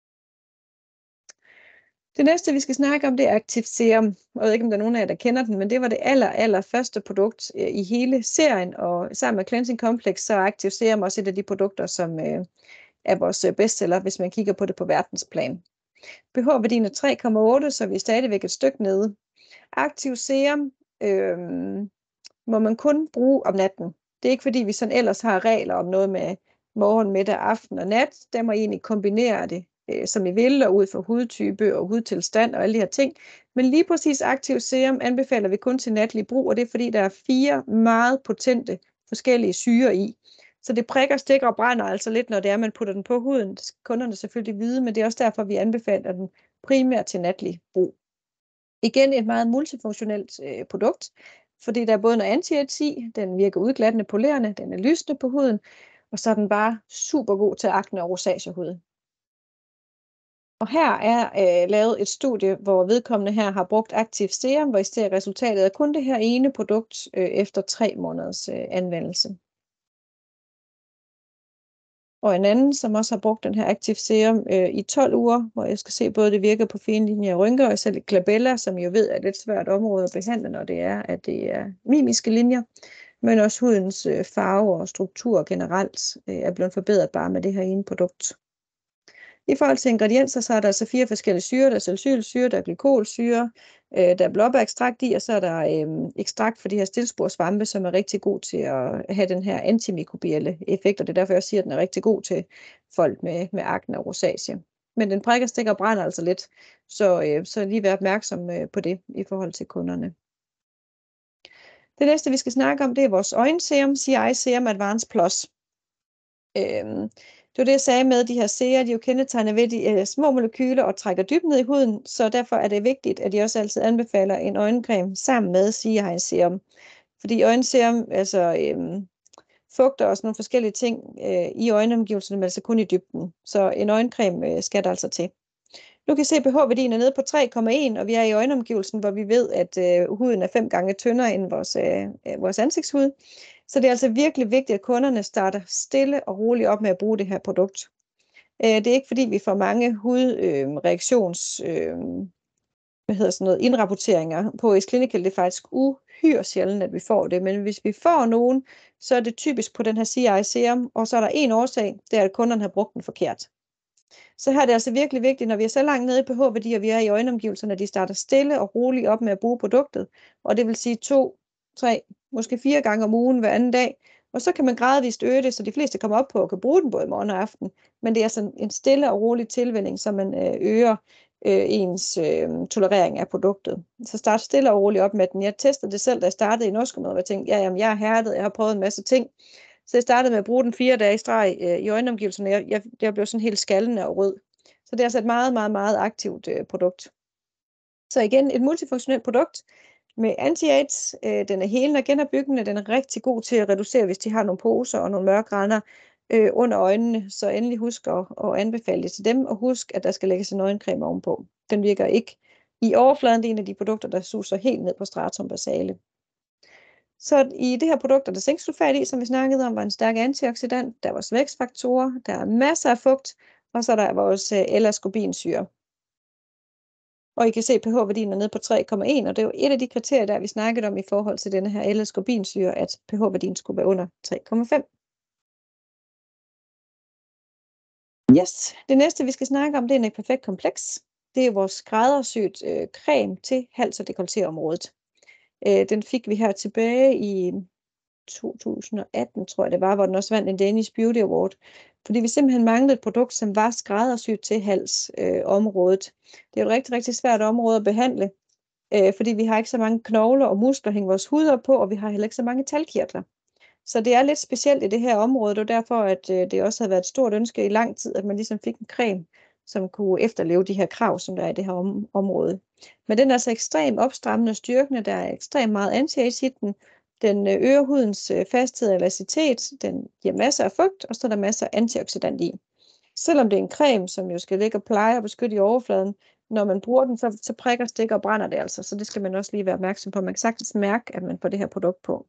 B: Det næste, vi skal snakke om, det er Active Serum. Jeg ved ikke, om der er nogen af jer, der kender den, men det var det aller, aller første produkt øh, i hele serien, og sammen med Cleansing Complex, så er Active Serum også et af de produkter, som øh, er vores bestseller, hvis man kigger på det på verdensplan. pH-værdien er tre komma otte, så vi er stadigvæk et stykke nede. Active Serum øh, må man kun bruge om natten. Det er ikke, fordi vi sådan ellers har regler om noget med morgen, middag, aften og nat. Der må I egentlig kombinere det, øh, som I vil, og ud fra hudtype og hudtilstand og alle de her ting. Men lige præcis Active Serum anbefaler vi kun til natlig brug, og det er, fordi der er fire meget potente forskellige syre i. Så det prikker, stikker og brænder altså lidt, når det er, man putter den på huden. Det skal kunderne selvfølgelig vide, men det er også derfor, vi anbefaler den primært til natlig brug. Igen et meget multifunktionelt øh, produkt, fordi der er både noget anti-age i, den virker udglattende, polerende, den er lysende på huden, og så er den bare super god til akne og rosacea-hud. Og her er øh, lavet et studie, hvor vedkommende her har brugt Active Serum, hvor I ser resultatet af kun det her ene produkt øh, efter tre måneders øh, anvendelse. og en anden, som også har brugt den her Active Serum øh, i tolv uger, hvor jeg skal se både, det virker på fine linjer og rynker, og selv glabella, som jeg ved er et lidt svært område at behandle, når det er, at det er mimiske linjer, men også hudens øh, farve og struktur generelt øh, er blevet forbedret bare med det her ene produkt. I forhold til ingredienser, så er der altså fire forskellige syre. Der er salicylsyre, der er glykolsyre, øh, der er blåbærekstrakt i, og så er der øh, ekstrakt for de her stillsporsvampe, som er rigtig god til at have den her antimikrobielle effekt, og det er derfor, jeg siger, at den er rigtig god til folk med, med akne og rosacea. Men den prikker, stikker og brænder altså lidt, så, øh, så lige vær opmærksom øh, på det i forhold til kunderne. Det næste, vi skal snakke om, det er vores øjenserum, C I Serum Advanced Plus. Øhm, Det var det, jeg sagde med, de her serer, de er jo kendetegnet ved de øh, små molekyler og trækker dybt ned i huden, så derfor er det vigtigt, at de også altid anbefaler en øjencreme sammen med C I Serum. Fordi øjenserum altså, øhm, fugter også nogle forskellige ting øh, i øjenomgivelserne, men altså kun i dybden. Så en øjencreme øh, skal der altså til. Nu kan I se, at pH-værdien er nede på tre komma en, og vi er i øjenomgivelsen, hvor vi ved, at øh, huden er fem gange tyndere end vores, øh, vores ansigtshud. Så det er altså virkelig vigtigt, at kunderne starter stille og roligt op med at bruge det her produkt. Øh, det er ikke fordi, vi får mange hudreaktions øh, hvad hedder sådan noget, indrapporteringer på Ace Clinical. Det er faktisk uhyre sjældent, at vi får det. Men hvis vi får nogen, så er det typisk på den her C I Serum, og så er der en årsag, det er, at kunderne har brugt den forkert. Så her er det altså virkelig vigtigt, når vi er så langt nede i pH-værdier, vi er i øjenomgivelserne, at de starter stille og roligt op med at bruge produktet. Og det vil sige to, tre, måske fire gange om ugen hver anden dag. Og så kan man gradvist øge det, så de fleste kommer op på og kan bruge den både morgen og aften. Men det er altså en stille og rolig tilvænning, så man øger øh, ens øh, tolerering af produktet. Så start stille og roligt op med den. Jeg testede det selv, da jeg startede i Norskomødet, og jeg tænkte, ja, jamen, jeg er hærdet, jeg har prøvet en masse ting. Så jeg startede med at bruge den fire dage i streg øh, i øjenomgivelserne. Jeg, jeg, jeg blev sådan helt skallende og rød. Så det er altså et meget, meget, meget aktivt øh, produkt. Så igen, et multifunktionelt produkt med anti-AIDS. Øh, den er helende og genopbyggende. Den er rigtig god til at reducere, hvis de har nogle poser og nogle mørke øh, under øjnene. Så endelig husk at, at anbefale det til dem. Og husk, at der skal lægges en øjencreme ovenpå. Den virker ikke i overfladen. Det er en af de produkter, der suser helt ned på stratum basale. Så i det her produkt er der zinksulfat i, som vi snakkede om, var en stærk antioxidant. Der er vores vækstfaktorer, der er masser af fugt, og så er der vores uh, L-ascorbinsyre. Og I kan se, at pH-værdien er nede på tre komma en, og det er jo et af de kriterier, der vi snakkede om i forhold til denne her L-ascorbinsyre, at pH-værdien skulle være under tre komma fem. Yes, det næste vi skal snakke om, det er en perfekt kompleks. Det er vores skræddersyet øh, creme til hals- og dekolletéområdet. Den fik vi her tilbage i to tusind og atten, tror jeg det var, hvor den også vandt en Danish Beauty Award. Fordi vi simpelthen manglede et produkt, som var skræddersyet til halsområdet. Øh, det er et rigtig, rigtig svært område at behandle, øh, fordi vi har ikke så mange knogler og muskler at hænge vores hud op på, og vi har heller ikke så mange talkirtler. Så det er lidt specielt i det her område, og derfor, at øh, det også har været et stort ønske i lang tid, at man ligesom fik en creme, som kunne efterleve de her krav, som der er i det her om- område. Men den er altså ekstremt opstrammende og styrkende. Der er ekstremt meget anti-age i den. Den øger hudens fasthed og elasticitet. Den giver masser af fugt, og så er der masser af antioxidant i. Selvom det er en creme, som jo skal ligge og pleje og beskytte i overfladen, når man bruger den, så, så prikker, stikker og brænder det altså. Så det skal man også lige være opmærksom på. Man kan sagtens mærke, at man får det her produkt på.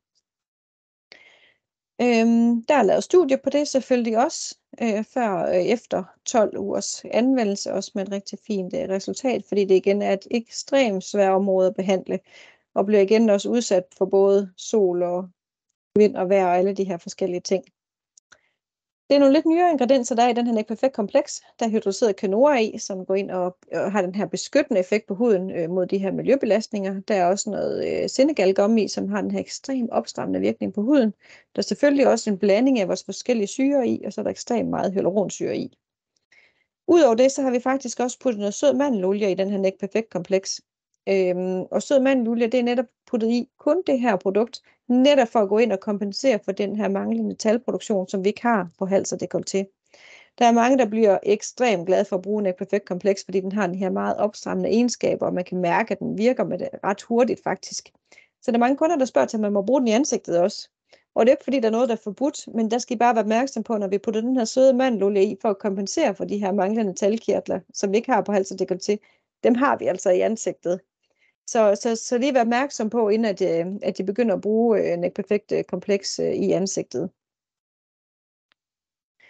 B: Øhm, der er lavet studier på det selvfølgelig også, øh, før og efter tolv ugers anvendelse, også med et rigtig fint øh, resultat, fordi det igen er et ekstremt svært område at behandle, og bliver igen også udsat for både sol og vind og vejr og alle de her forskellige ting. Det er nogle lidt nyere ingredienser, der er i den her Perfekt kompleks. Der er hydrolyseret quinoa i, som går ind og, og har den her beskyttende effekt på huden øh, mod de her miljøbelastninger. Der er også noget øh, Senegal-gum i, som har den her ekstremt opstrammende virkning på huden. Der er selvfølgelig også en blanding af vores forskellige syre i, og så er der ekstremt meget hyaluronsyre i. Udover det, så har vi faktisk også puttet noget sød mandelolie i den her Perfekt kompleks. Øhm, og sød mandelolie, det er netop puttet i kun det her produkt, netop for at gå ind og kompensere for den her manglende talproduktion, som vi ikke har på hals og dekolleté. Der er mange, der bliver ekstremt glade for at bruge en Perfekt kompleks, fordi den har den her meget opstrammende egenskaber, og man kan mærke, at den virker med det ret hurtigt faktisk. Så der er mange kunder, der spørger til, at man må bruge den i ansigtet også. Og det er ikke fordi, der er noget, der er forbudt, men der skal I bare være opmærksom på, når vi putter den her søde mandelolie i, for at kompensere for de her manglende talkirtler, som vi ikke har på hals og dekolleté. Dem har vi altså i ansigtet. Så, så, så lige vær opmærksom på, inden at, at de begynder at bruge en Perfekt kompleks i ansigtet.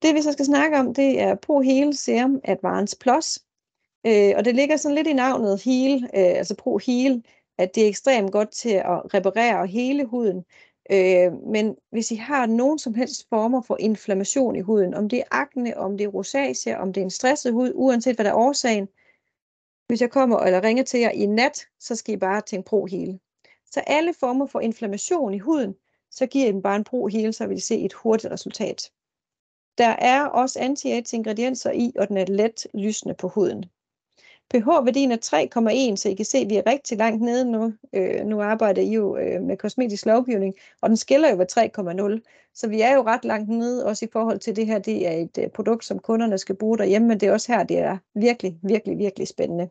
B: Det vi så skal snakke om, det er ProHeal Serum Advanced Plus. Øh, og det ligger sådan lidt i navnet Heal, øh, altså ProHeal, at det er ekstremt godt til at reparere og hele huden. Øh, men hvis I har nogen som helst former for inflammation i huden, om det er akne, om det er rosacea, om det er en stresset hud, uanset hvad der er årsagen, hvis jeg kommer eller ringer til jer i nat, så skal I bare tænke ProHeal. Så alle former for inflammation i huden, så giver I dem bare en ProHeal, så vil I se et hurtigt resultat. Der er også anti-age ingredienser i, og den er let lysende på huden. pH-værdien er tre komma en, så I kan se, at vi er rigtig langt nede nu. Øh, nu arbejder I jo øh, med kosmetisk lovgivning, og den skiller jo ved tre komma nul. Så vi er jo ret langt nede, også i forhold til det her. Det er et øh, produkt, som kunderne skal bruge derhjemme, men det er også her, det er virkelig, virkelig, virkelig spændende.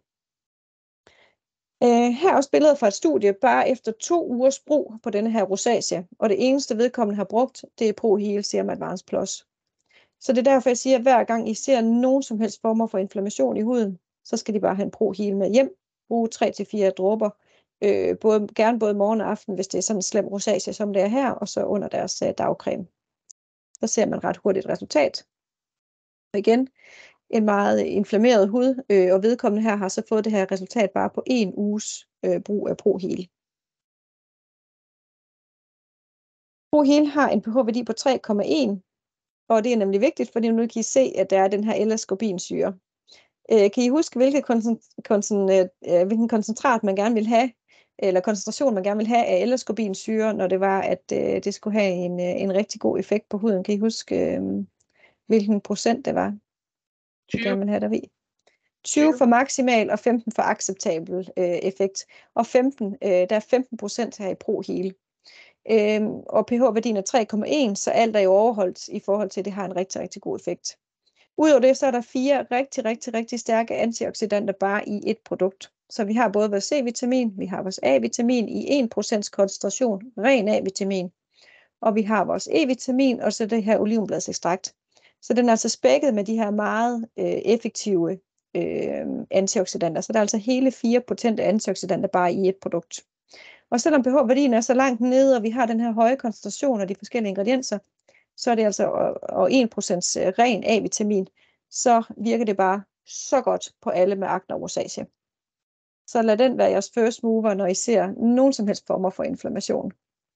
B: Øh, her er også billeder fra et studie, bare efter to ugers brug på denne her rosacea, og det eneste vedkommende har brugt, det er ProHeal Serum Advanced Plus. Så det er derfor, jeg siger, at hver gang I ser nogen som helst former for inflammation i huden, så skal de bare have en ProHeal med hjem, bruge tre til fire dråber, øh, både, gerne både morgen og aften, hvis det er sådan en slem rosacea, som det er her, og så under deres øh, dagcreme. Så ser man ret hurtigt resultat. Og igen, en meget inflammeret hud, øh, og vedkommende her har så fået det her resultat bare på en uges øh, brug af ProHeal. ProHeal har en pH-værdi på tre komma en, og det er nemlig vigtigt, fordi nu kan I se, at der er den her L-ascorbinsyre. Øh, kan I huske, hvilket koncentrat, øh, hvilken koncentrat man gerne vil have, eller koncentration man gerne vil have af L-ascorbinsyre, når det var, at øh, det skulle have en, øh, en rigtig god effekt på huden? Kan I huske, øh, hvilken procent det var? Det gerne vil have der ved. tyve for maksimal og femten for acceptabel øh, effekt. Og femten, øh, der er femten procent her i ProHeal. Øhm, og pH-værdien er tre komma en, så alt er jo overholdt i forhold til, at det har en rigtig, rigtig god effekt. Udover det, så er der fire rigtig, rigtig, rigtig stærke antioxidanter bare i et produkt. Så vi har både vores C-vitamin, vi har vores A-vitamin i en procent koncentration, ren A-vitamin, og vi har vores E-vitamin, og så det her olivenbladsekstrakt. Så den er altså spækket med de her meget øh, effektive øh, antioxidanter. Så der er altså hele fire potente antioxidanter bare i et produkt. Og selvom pH-værdien er så langt nede, og vi har den her høje koncentration af de forskellige ingredienser, så er det altså og en procent ren A-vitamin, så virker det bare så godt på alle med akne og rosacea. Så lad den være jeres first mover, når I ser nogen som helst former for inflammation.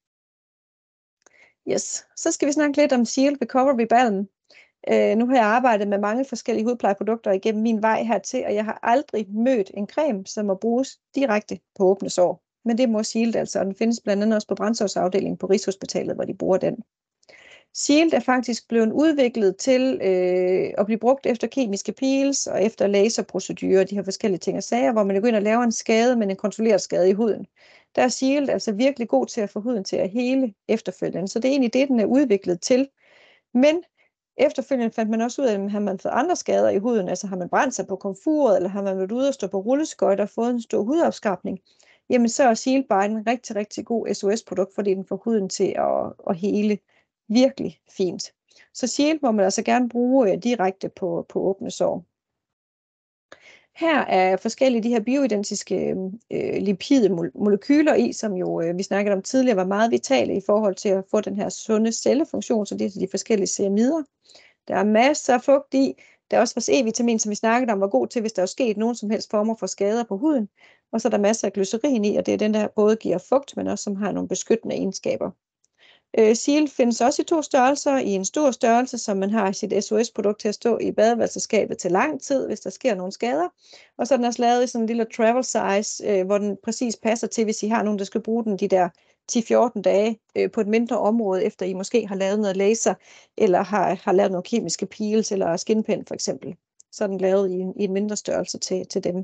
B: Yes, så skal vi snakke lidt om Shield Recovery Balm. Uh, nu har jeg arbejdet med mange forskellige hudplejeprodukter igennem min vej hertil, og jeg har aldrig mødt en creme, som må bruges direkte på åbne sår. Men det må Shield altså, og den findes blandt andet også på brændsårsafdelingen på Rigshospitalet, hvor de bruger den. Shield er faktisk blevet udviklet til øh, at blive brugt efter kemiske peels og efter laserprocedurer, de her forskellige ting og sager, hvor man går ind og laver en skade, men en kontrolleret skade i huden. Der er Shield altså virkelig god til at få huden til at hele efterfølgende, så det er egentlig det, den er udviklet til. Men efterfølgende fandt man også ud af, at har man fået andre skader i huden, altså har man brændt sig på komfuret, eller har man været ude og stå på rulleskøjter og fået en stor hudafskrabning, jamen så er Shield bare en rigtig, rigtig god S O S-produkt, fordi den får huden til at, at hele virkelig fint. Så Shield må man altså gerne bruge direkte på, på åbne sår. Her er forskellige de her bioidentiske øh, lipide molekyler i, som jo øh, vi snakkede om tidligere, var meget vitale i forhold til at få den her sunde cellefunktion, så det er de forskellige ceramider. Der er masser af fugt i. Der er også vores E-vitamin, som vi snakkede om, var god til, hvis der er sket nogen som helst former for skader på huden. Og så er der masser af glycerin i, og det er den, der både giver fugt, men også som har nogle beskyttende egenskaber. Øh, Shield findes også i to størrelser. I en stor størrelse, som man har sit S O S-produkt til at stå i badeværelseskabet til lang tid, hvis der sker nogle skader. Og så er den også lavet i sådan en lille travel size, øh, hvor den præcis passer til, hvis I har nogen, der skal bruge den de der ti til fjorten dage øh, på et mindre område, efter I måske har lavet noget laser, eller har, har lavet nogle kemiske peels, eller skinpen for eksempel. Så er den lavet i en, i en mindre størrelse til, til dem.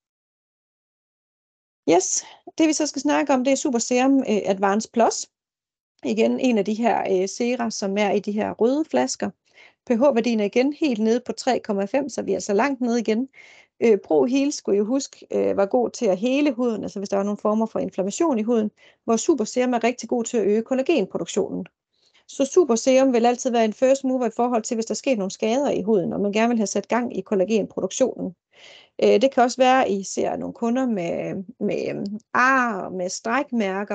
B: Yes, det vi så skal snakke om, det er Super Serum øh, Advanced Plus. Igen en af de her øh, sera, som er i de her røde flasker. pH-værdien er igen helt nede på tre komma fem, så vi er altså langt nede igen. Øh, ProHeal skulle jo huske øh, var god til at hele huden, altså hvis der var nogle former for inflammation i huden, hvor Super Serum er rigtig god til at øge kollagenproduktionen. Så Super Serum vil altid være en first mover i forhold til, hvis der sker nogle skader i huden, og man gerne vil have sat gang i kollagenproduktionen. Øh, det kan også være, at I ser nogle kunder med, med ar, med strækmærker,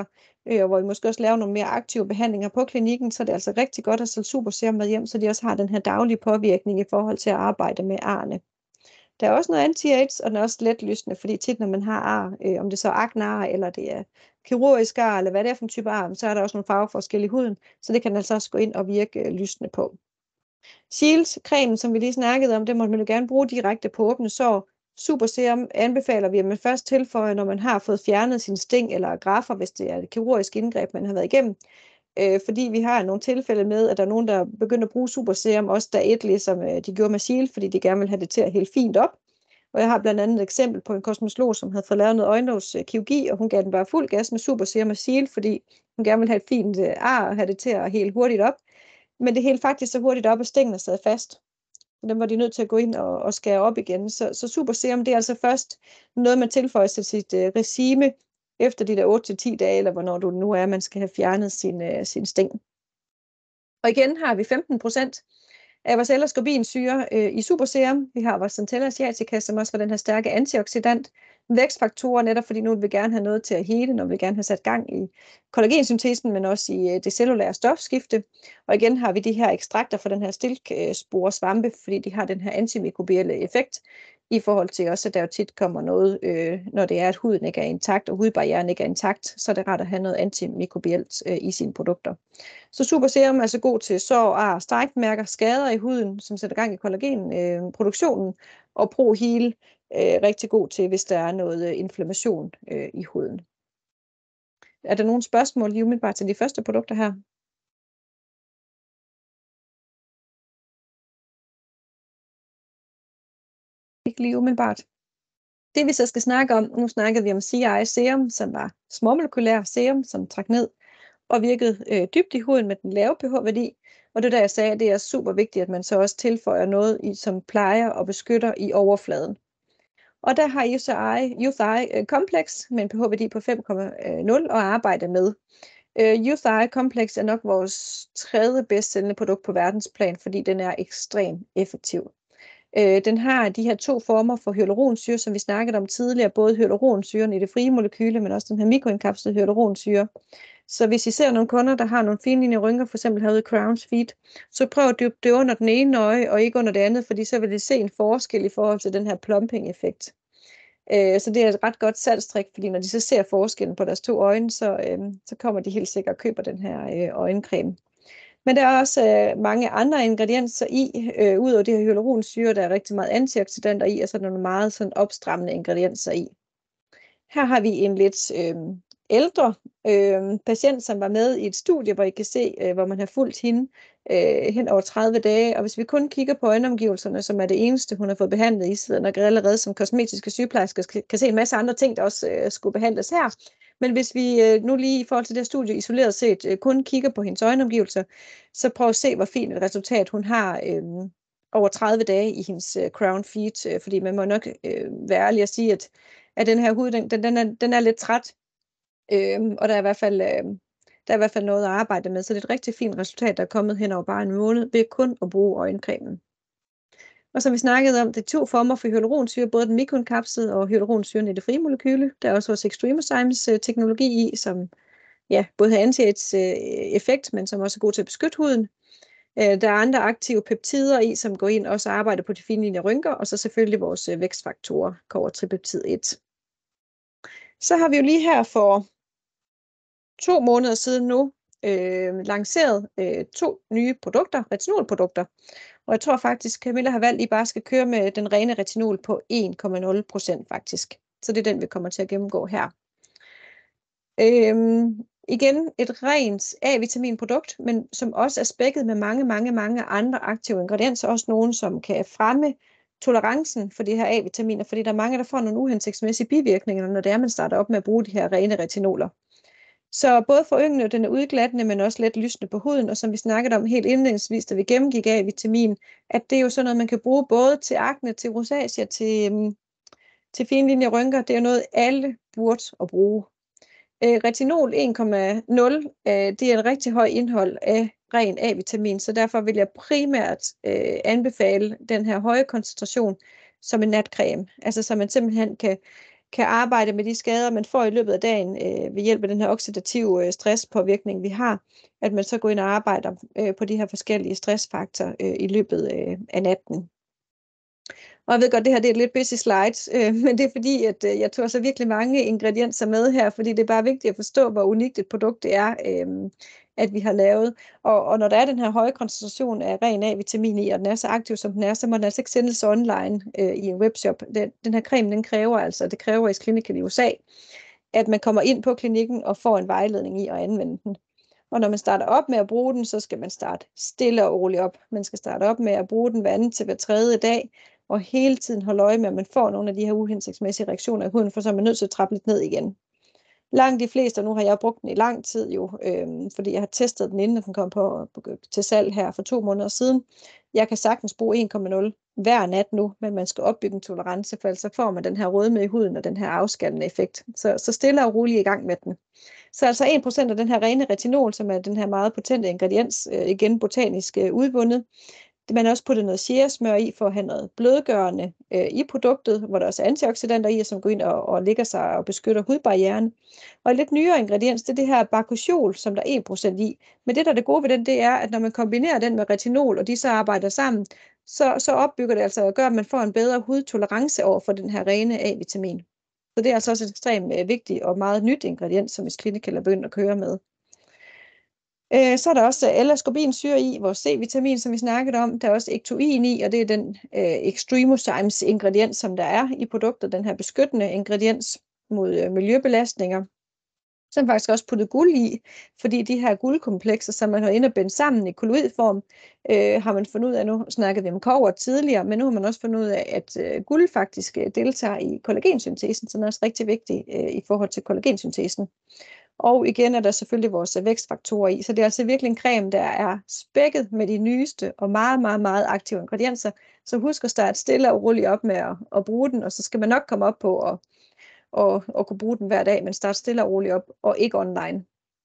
B: øh, og hvor vi måske også laver nogle mere aktive behandlinger på klinikken, så er det altså rigtig godt at sælge superserum med hjem, så de også har den her daglige påvirkning i forhold til at arbejde med arne. Der er også noget anti-AIDS, og den er også let lysende, fordi tit når man har ar, øh, om det så er aknear, eller det er kirurgisk ar, eller hvad det er for en type ar, så er der også nogle farveforskelle i huden, så det kan altså også gå ind og virke øh, lysende på. Shield-cremen, som vi lige snakkede om, det må man jo gerne bruge direkte på åbne sår. Superserum anbefaler vi, at man først tilføjer, når man har fået fjernet sin sting eller grafer, hvis det er et kirurgisk indgreb, man har været igennem. Øh, fordi vi har nogle tilfælde med, at der er nogen, der begynder at bruge superserum, også der et, ligesom øh, de gjorde med Shield, fordi de gerne vil have det til at hælde fint op. Og jeg har blandt andet et eksempel på en kosmetolog, som havde fået lavet noget øjenlågskirurgi, og hun gav den bare fuld gas med superserum og Shield, fordi hun gerne ville have et fint øh, ar og have det til at hælde hurtigt op. Men det hældte faktisk så hurtigt op, at stængene sad fast. Så dem var de nødt til at gå ind og, og skære op igen. Så, så superserum, det er altså først noget, man tilføjer til sit øh, regime, efter de der otte til ti dage, eller hvornår du nu er, man skal have fjernet sin, øh, sin sting. Og igen har vi femten procent af vores L-ascorbinsyre øh, i superserum. Vi har vores Centella asiatica, som også var den her stærke antioxidant. Vækstfaktorer, netop fordi nu vil vi gerne have noget til at hele, når vi gerne have sat gang i kollagensyntesen, men også i øh, det cellulære stofskifte. Og igen har vi de her ekstrakter fra den her stilkspore svampe, fordi de har den her antimikrobielle effekt, i forhold til også, at der jo tit kommer noget, øh, når det er, at huden ikke er intakt, og hudbarrieren ikke er intakt, så er det rart at have noget antimikrobielt øh, i sine produkter. Så superserum er altså god til sår, ar, strækmærker, skader i huden, som sætter gang i kollagenproduktionen, øh, og ProHeal øh, rigtig god til, hvis der er noget øh, inflammation øh, i huden. Er der nogle spørgsmål lige umiddelbart til de første produkter her? Ikke lige umiddelbart. Det vi så skal snakke om, nu snakkede vi om C I serum, som var småmolekylær serum, som trak ned og virkede øh, dybt i huden med den lave pH-værdi. Og det er der, jeg sagde, at det er super vigtigt, at man så også tilføjer noget, i, som plejer og beskytter i overfladen. Og der har Youth Eye, Youth Eye Complex med en pH-værdi på fem komma nul at arbejde med. Uh, Youth Eye Complex er nok vores tredje bedst sælgende produkt på verdensplan, fordi den er ekstremt effektiv. Øh, den har de her to former for hyaluronsyre, som vi snakkede om tidligere, både hyaluronsyren i det frie molekyle, men også den her mikroindkapslede hyaluronsyre. Så hvis I ser nogle kunder, der har nogle finlinje rynker, for eksempel herude i Crown's Feet, så prøv at dyppe det under den ene øje, og ikke under det andet, fordi så vil det se en forskel i forhold til den her plumping-effekt. Øh, så det er et ret godt salgstrik, fordi når de så ser forskellen på deres to øjne, så, øh, så kommer de helt sikkert og køber den her øh, øjencreme. Men der er også øh, mange andre ingredienser i, øh, ud over det her hyaluronsyre, der er rigtig meget antioxidanter i, og så er der nogle meget sådan opstrammende ingredienser i. Her har vi en lidt øh, ældre øh, patient, som var med i et studie, hvor I kan se, øh, hvor man har fulgt hende øh, hen over tredive dage, og hvis vi kun kigger på øjenomgivelserne, som er det eneste, hun har fået behandlet i, så nok allerede som kosmetiske sygeplejersker kan se en masse andre ting, der også øh, skulle behandles her. Men hvis vi øh, nu lige i forhold til det studie isoleret set øh, kun kigger på hendes øjenomgivelser, så prøv at se, hvor fint et resultat hun har øh, over tredive dage i hendes øh, Crown Feet, øh, fordi man må nok øh, være ærlig at sige, at, at den her hud, den, den, er, den er lidt træt, øh, og der er, i hvert fald, øh, der er i hvert fald noget at arbejde med, så det er et rigtig fint resultat, der er kommet hen over bare en måned, ved kun at bruge øjencremen. Og som vi snakkede om, det er to former for hyaluronsyre, både den mikroindkapslede og hyaluronsyren i det frie molekyle. Der er også vores Extremozymes teknologi i, som ja, både har anti-AIDS effekt, men som også er god til at beskytte huden. Der er andre aktive peptider i, som går ind og også arbejder på de finlinje rynker, og så selvfølgelig vores vækstfaktorer, kobbertripeptid et. Så har vi jo lige her for to måneder siden nu øh, lanceret øh, to nye produkter, retinolprodukter. Og jeg tror faktisk, Camilla har valgt, at I bare skal køre med den rene retinol på en komma nul procent faktisk. Så det er den, vi kommer til at gennemgå her. Øhm, igen et rent A-vitaminprodukt, men som også er spækket med mange, mange, mange andre aktive ingredienser. Også nogle, som kan fremme tolerancen for de her A-vitaminer, fordi der er mange, der får nogle uhensigtsmæssige bivirkninger, når det er, man starter op med at bruge de her rene retinoler. Så både foryngende, den er udglattende, men også let lysende på huden, og som vi snakkede om helt indledningsvis, da vi gennemgik A-vitamin, at det er jo sådan noget, man kan bruge både til akne, til rosacea, til, um, til finlinje rynker. Det er jo noget, alle burde at bruge. Øh, retinol en komma nul, øh, det er en rigtig høj indhold af ren A-vitamin, så derfor vil jeg primært øh, anbefale den her høje koncentration som en natcreme, altså så man simpelthen kan kan arbejde med de skader, man får i løbet af dagen øh, ved hjælp af den her oxidative øh, stresspåvirkning, vi har, at man så går ind og arbejder øh, på de her forskellige stressfaktorer øh, i løbet øh, af natten. Og jeg ved godt, det her det er et lidt busy slide, øh, men det er fordi, at øh, jeg tog så virkelig mange ingredienser med her, fordi det er bare vigtigt at forstå, hvor unikt et produkt det er, øh, at vi har lavet. Og, og når der er den her høje koncentration af ren A-vitamin i, og den er så aktiv, som den er, så må den altså ikke sendes online øh, i en webshop. Den, den her creme, den kræver altså, det kræver i Clinical i U S A, at man kommer ind på klinikken og får en vejledning i at anvende den. Og når man starter op med at bruge den, så skal man starte stille og roligt op. Man skal starte op med at bruge den hver anden til hver tredje dag, og hele tiden holde øje med, at man får nogle af de her uhensigtsmæssige reaktioner i huden, for så er man nødt til at trappe lidt ned igen. Langt de fleste, og nu har jeg brugt den i lang tid jo, øhm, fordi jeg har testet den, inden den kom på, på, til salg her for to måneder siden. Jeg kan sagtens bruge en komma nul hver nat nu, men man skal opbygge en tolerance, for ellers så får man den her rødme i huden og den her afskallende effekt. Så, så stille og roligt i gang med den. Så altså en procent af den her rene retinol, som er den her meget potente ingrediens, øh, igen botanisk øh, udvundet. Man har også puttet noget shea-smør i for at have noget blødgørende øh, i produktet, hvor der også er antioxidanter i, som går ind og, og lægger sig og beskytter hudbarrieren. Og et lidt nyere ingrediens, det er det her bakuchiol, som der er en procent i. Men det, der er det gode ved den, det er, at når man kombinerer den med retinol, og de så arbejder sammen, så, så opbygger det altså og gør, at man får en bedre hudtolerance over for den her rene A-vitamin. Så det er altså også et ekstremt øh, vigtigt og meget nyt ingrediens, som Clinical er begyndt at køre med. Øh, så er der også L-ascorbinsyre i, vores C-vitamin, som vi snakkede om. Der er også ectoin i, og det er den øh, Extremozymes ingrediens, som der er i produktet, den her beskyttende ingrediens mod øh, miljøbelastninger. Så er faktisk også puttet guld i, fordi de her guldkomplekser, som man har inde og bindt sammen i kolloidform, øh, har man fundet ud af, nu snakkede vi om kobber tidligere, men nu har man også fundet ud af, at øh, guld faktisk øh, deltager i kollagensyntesen, som er også rigtig vigtig øh, i forhold til kollagensyntesen. Og igen er der selvfølgelig vores vækstfaktorer i, så det er altså virkelig en creme, der er spækket med de nyeste og meget, meget, meget aktive ingredienser. Så husk at starte stille og roligt op med at, at bruge den, og så skal man nok komme op på at, at, at kunne bruge den hver dag, men start stille og roligt op, og ikke online.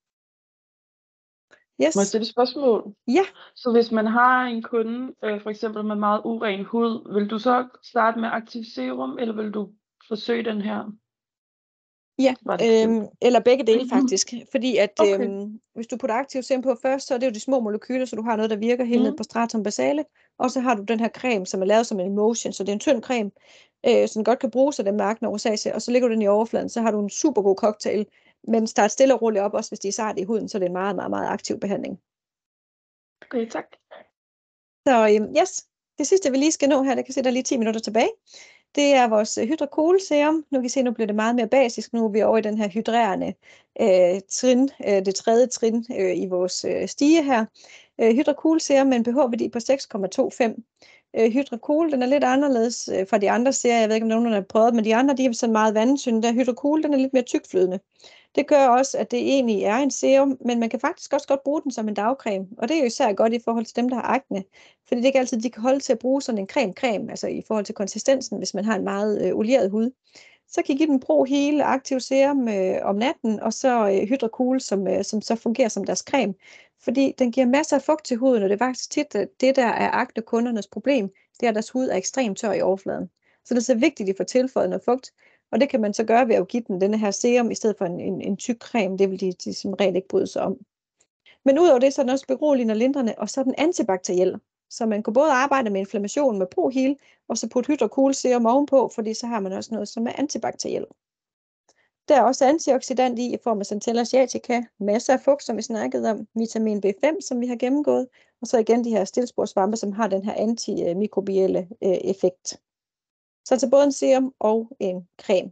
B: Yes.
F: Må jeg stille et spørgsmål?
B: Ja.
F: Så hvis man har en kunde, øh, for eksempel med meget uren hud, vil du så starte med aktiv serum, eller vil du forsøge den her?
B: Ja, øhm, eller begge dele faktisk, fordi at
F: Okay.
B: øhm, hvis du putter aktiv serum på først, så er det jo de små molekyler, så du har noget, der virker helt
F: Mm.
B: ned på stratum basale, og så har du den her creme, som er lavet som en emulsion, så det er en tynd creme, øh, som godt kan bruges af dem med akne og rosacea, og så lægger du den i overfladen, så har du en super god cocktail, men start stille og roligt op, også hvis de er sart i huden, så det er en meget, meget, meget aktiv behandling.
F: Okay, tak.
B: Så øhm, yes, det sidste vi lige skal nå her, det kan se, der er lige ti minutter tilbage. Det er vores Hydra-Cool serum. Nu kan I se, nu bliver det meget mere basisk. Nu er vi over i den her hydrerende øh, trin, øh, det tredje trin øh, i vores øh, stige her. Øh, Hydra-Cool serum med en pH-værdi på seks komma tooghalvfems. Øh, Hydra-Cool, den er lidt anderledes øh, fra de andre serier. Jeg ved ikke, om nogen har prøvet, men de andre, de er sådan meget vandsynde. Der Hydra-Cool, den er lidt mere tykflydende. Det gør også, at det egentlig er en serum, men man kan faktisk også godt bruge den som en dagcreme. Og det er jo især godt i forhold til dem, der har akne. Fordi det er ikke altid, de kan holde til at bruge sådan en creme-creme, altså i forhold til konsistensen, hvis man har en meget øh, olieret hud. Så kan I give dem Pro Heal aktiv serum øh, om natten, og så øh, Hydra-Cool, som, øh, som så fungerer som deres creme. Fordi den giver masser af fugt til huden, og det er faktisk tit det, der er akne-kundernes problem. Det er, at deres hud er ekstremt tør i overfladen. Så det er så vigtigt, at de får tilføjet noget fugt. Og det kan man så gøre ved at give den denne her serum, i stedet for en, en, en tyk creme. Det vil de, de som regel ikke bryde sig om. Men udover det, så er den også beroligende og lindrende, og så er den antibakteriel. Så man kan både arbejde med inflammation med Pro Heal, og så putte Hydra-Cool serum ovenpå, fordi så har man også noget, som er antibakteriel. Der er også antioxidant i, i form af Centella asiatica, masser af fugt, som vi snakkede om, vitamin B fem, som vi har gennemgået, og så igen de her stillesporsvampe, som har den her antimikrobielle øh, effekt. Så altså både en serum og en creme.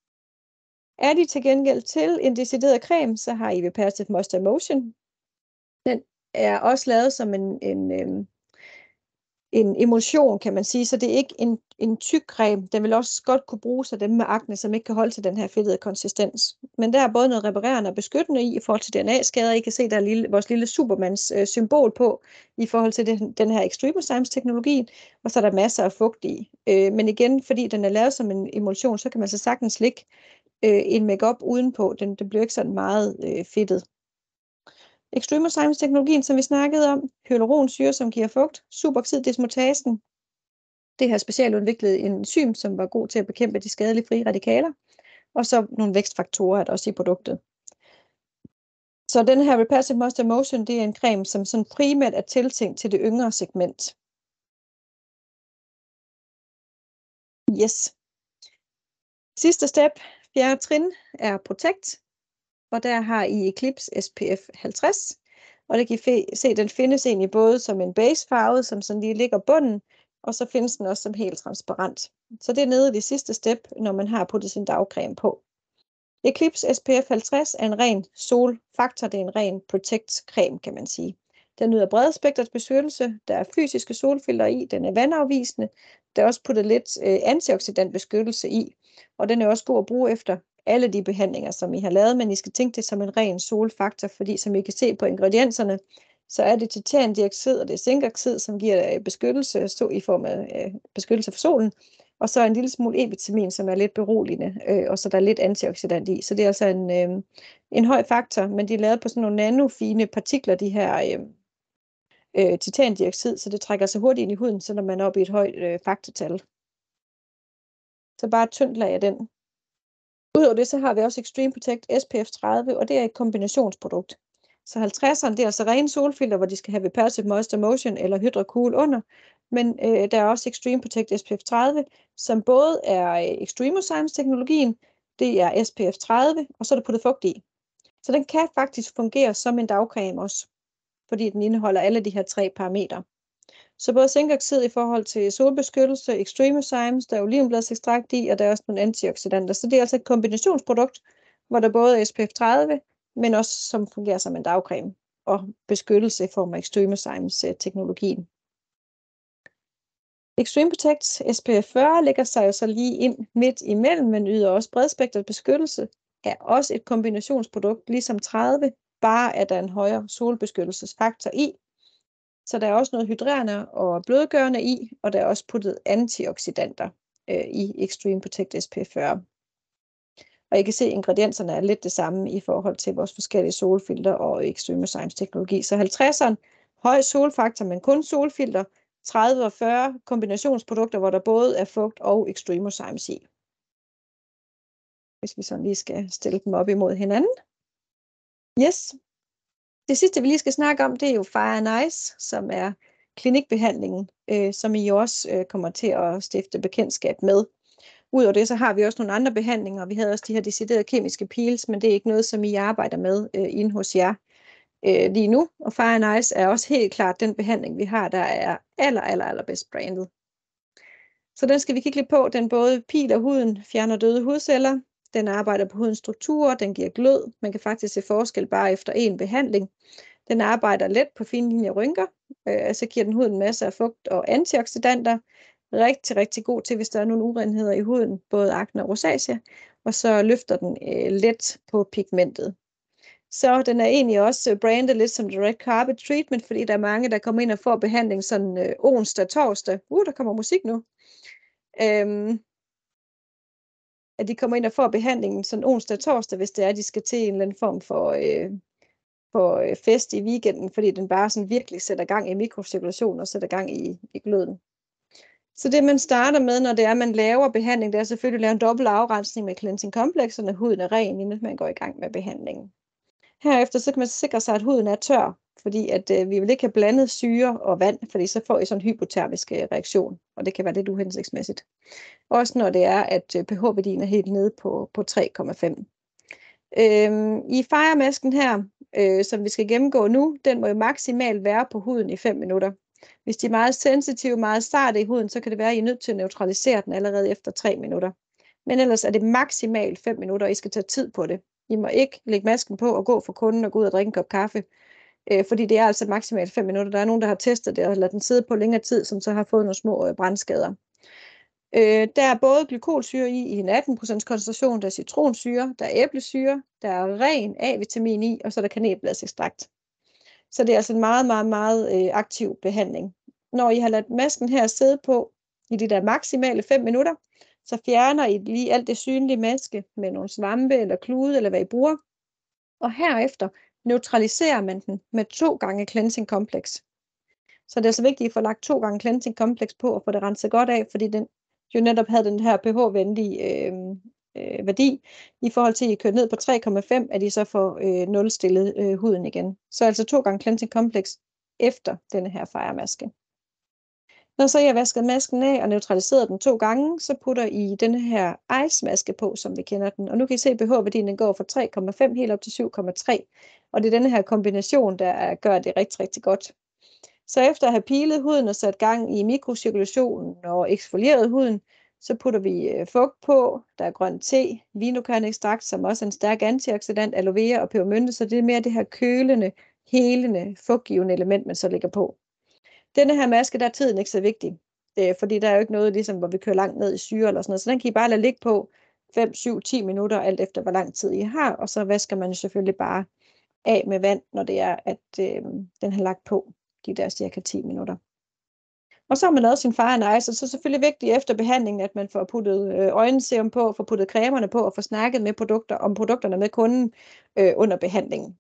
B: Er de til gengæld til en decideret creme, så har I Reparative Moisture Emulsion. Den er også lavet som en, en, en, en emulsion, kan man sige, så det er ikke en, en tyk creme. Den vil også godt kunne bruges af dem med akne, som ikke kan holde til den her fedtede konsistens. Men der er både noget reparerende og beskyttende i, i forhold til D N A-skader. I kan se, der er lille, vores lille Supermans øh, symbol på, i forhold til det, den her Extremozymes-teknologi, og så er der masser af fugt i. Øh, men igen, fordi den er lavet som en emulsion, så kan man så sagtens lægge øh, en makeup udenpå. Den, den bliver ikke sådan meget øh, fedtet. Extremozymes-teknologien, som vi snakkede om, hyaluronsyre, som giver fugt, superoxid-dismutasen, det her specialudviklede enzym, som var god til at bekæmpe de skadelige frie radikaler, og så nogle vækstfaktorer er der også i produktet. Så den her Reparative Moisture Motion, det er en creme, som sådan primært er tiltænkt til det yngre segment. Yes. Sidste step, fjerde trin, er Protect, og der har I Eclipse S P F halvtreds, og det kan I se, den findes egentlig både som en basefarve, som sådan lige ligger bunden, og så findes den også som helt transparent. Så det er nede i det sidste step, når man har puttet sin dagcreme på. Eclipse S P F halvtreds er en ren solfaktor, det er en ren Protect-creme, kan man sige. Den yder bredspektret beskyttelse, der er fysiske solfilter i, den er vandafvisende, der er også puttet lidt øh, antioxidantbeskyttelse i, og den er også god at bruge efter alle de behandlinger, som I har lavet, men I skal tænke det som en ren solfaktor, fordi som I kan se på ingredienserne, så er det titandioxid og det er zinkoxid, som giver beskyttelse i form af øh, beskyttelse for solen, og så en lille smule E-vitamin, som er lidt beroligende, øh, og så der er lidt antioxidant i. Så det er altså en, øh, en høj faktor, men de er lavet på sådan nogle nanofine partikler, de her øh, øh, titandioxid, så det trækker sig hurtigt ind i huden, så når man er oppe i et højt øh, faktortal. Så bare et tyndt lag af den. Udover det, så har vi også Extreme Protect S P F tredive, og det er et kombinationsprodukt. Så halvtredserne, det er altså rene solfilter, hvor de skal have Reparative Moisture Motion eller Hydra Cool under. Men øh, der er også Extreme Protect S P F tredive, som både er øh, Extremozymes-teknologien, det er S P F tredive, og så er der puttet fugt i. Så den kan faktisk fungere som en dagcreme også, fordi den indeholder alle de her tre parametre. Så både zinkoxid i forhold til solbeskyttelse, Extremozymes, der er olivenbladsekstrakt i, og der er også nogle antioxidanter. Så det er altså et kombinationsprodukt, hvor der både er S P F tredive, men også som fungerer som en dagcreme, og beskyttelse i form af Extremozymes-teknologien. Extreme Protect S P F fyrre ligger sig jo så lige ind midt imellem, men yder også bredspektret beskyttelse, er også et kombinationsprodukt, ligesom tredive, bare at der er en højere solbeskyttelsesfaktor i. Så der er også noget hydrerende og blødgørende i, og der er også puttet antioxidanter øh, i Extreme Protect S P F fyrre. Og I kan se, at ingredienserne er lidt det samme i forhold til vores forskellige solfilter og Extremozymes teknologi. Så halvtredseren, høj solfaktor, men kun solfilter, tredive og fyrre kombinationsprodukter, hvor der både er fugt og Extremozymes i. Hvis vi sådan lige skal stille dem op imod hinanden. Yes. Det sidste, vi lige skal snakke om, det er jo Fire and Ice, som er klinikbehandlingen, øh, som I også øh, kommer til at stifte bekendtskab med. Udover det, så har vi også nogle andre behandlinger. Vi havde også de her deciderede kemiske peels, men det er ikke noget, som I arbejder med øh, inde hos jer øh, lige nu. Og Fire and Ice er også helt klart den behandling, vi har, der er aller, aller, aller bedst brandet. Så den skal vi kigge lidt på. Den både piler huden, fjerner døde hudceller. Den arbejder på hudens strukturer, den giver glød. Man kan faktisk se forskel bare efter en behandling. Den arbejder let på finlinje rynker. Øh, så giver den huden masser af fugt og antioxidanter. Rigtig, rigtig god til, hvis der er nogle urenheder i huden, både akne og rosacea. Og så løfter den øh, let på pigmentet. Så den er egentlig også brandet lidt som Direct Carpet Treatment, fordi der er mange, der kommer ind og får behandling sådan øh, onsdag, torsdag. Uh, der kommer musik nu. Øhm, at de kommer ind og får behandlingen sådan onsdag og torsdag, hvis det er, at de skal til en eller anden form for, øh, for øh, fest i weekenden, fordi den bare sådan virkelig sætter gang i mikrocirkulation og sætter gang i, i gløden. Så det, man starter med, når det er, at man laver behandling, det er selvfølgelig at lave en dobbelt afrensning med cleansing complex, så huden er ren, inden man går i gang med behandlingen. Herefter så kan man sikre sig, at huden er tør, fordi at, øh, vi vil ikke have blandet syre og vand, fordi så får I sådan en hypotermisk reaktion, og det kan være lidt uhensigtsmæssigt. Også når det er, at pH-værdien er helt nede på, på tre komma fem. Øhm, I Fire-masken her, øh, som vi skal gennemgå nu, den må jo maksimalt være på huden i fem minutter. Hvis de er meget sensitive, meget sarte i huden, så kan det være, at I er nødt til at neutralisere den allerede efter tre minutter. Men ellers er det maksimalt fem minutter, og I skal tage tid på det. I må ikke lægge masken på og gå for kunden og gå ud og drikke en kop kaffe, øh, fordi det er altså maksimalt fem minutter. Der er nogen, der har testet det og ladet den sidde på længere tid, som så har fået nogle små øh, brandskader. Øh, der er både glykolsyre i, i en atten procent koncentration, der er citronsyre, der er æblesyre, der er ren A-vitamin i, og så er der kanelbladsekstrakt. Så det er altså en meget, meget, meget øh, aktiv behandling. Når I har ladet masken her sidde på i de der maksimale fem minutter, så fjerner I lige alt det synlige maske med nogle svampe eller klude, eller hvad I bruger. Og herefter neutraliserer man den med to gange cleansing complex. Så det er så vigtigt, at I får lagt to gange cleansing complex på og få det renset godt af, fordi den jo netop havde den her pH-venlige øh, øh, værdi, i forhold til at I kører ned på tre komma fem, at I så får øh, nulstillet øh, huden igen. Så altså to gange cleansing complex efter denne her fejrmaske. Når så I har vasket masken af og neutraliseret den to gange, så putter I denne her ice-maske på, som vi kender den. Og nu kan I se, at pH-værdien den går fra tre komma fem helt op til syv komma tre. Og det er denne her kombination, der gør det rigtig, rigtig godt. Så efter at have pilet huden og sat gang i mikrocirkulationen og eksfolieret huden, så putter vi fugt på, der er grøn te, vinokernekstrakt, som også er en stærk antioxidant, aloe vera og pebermynte, så det er mere det her kølende, helende, fugtgivende element, man så lægger på. Denne her maske, der er tiden ikke så vigtig, øh, fordi der er jo ikke noget, ligesom, hvor vi kører langt ned i syre eller sådan noget, så den kan I bare lade ligge på fem, syv, ti minutter, alt efter hvor lang tid I har, og så vasker man selvfølgelig bare af med vand, når det er, at øh, den har lagt på de der cirka ti minutter. Og så har man lavet sin fire and ice, og så er det selvfølgelig vigtigt efter behandlingen, at man får puttet øh, øjenserum på, får puttet cremerne på, og får snakket med produkter, om produkterne med kunden øh, under behandlingen.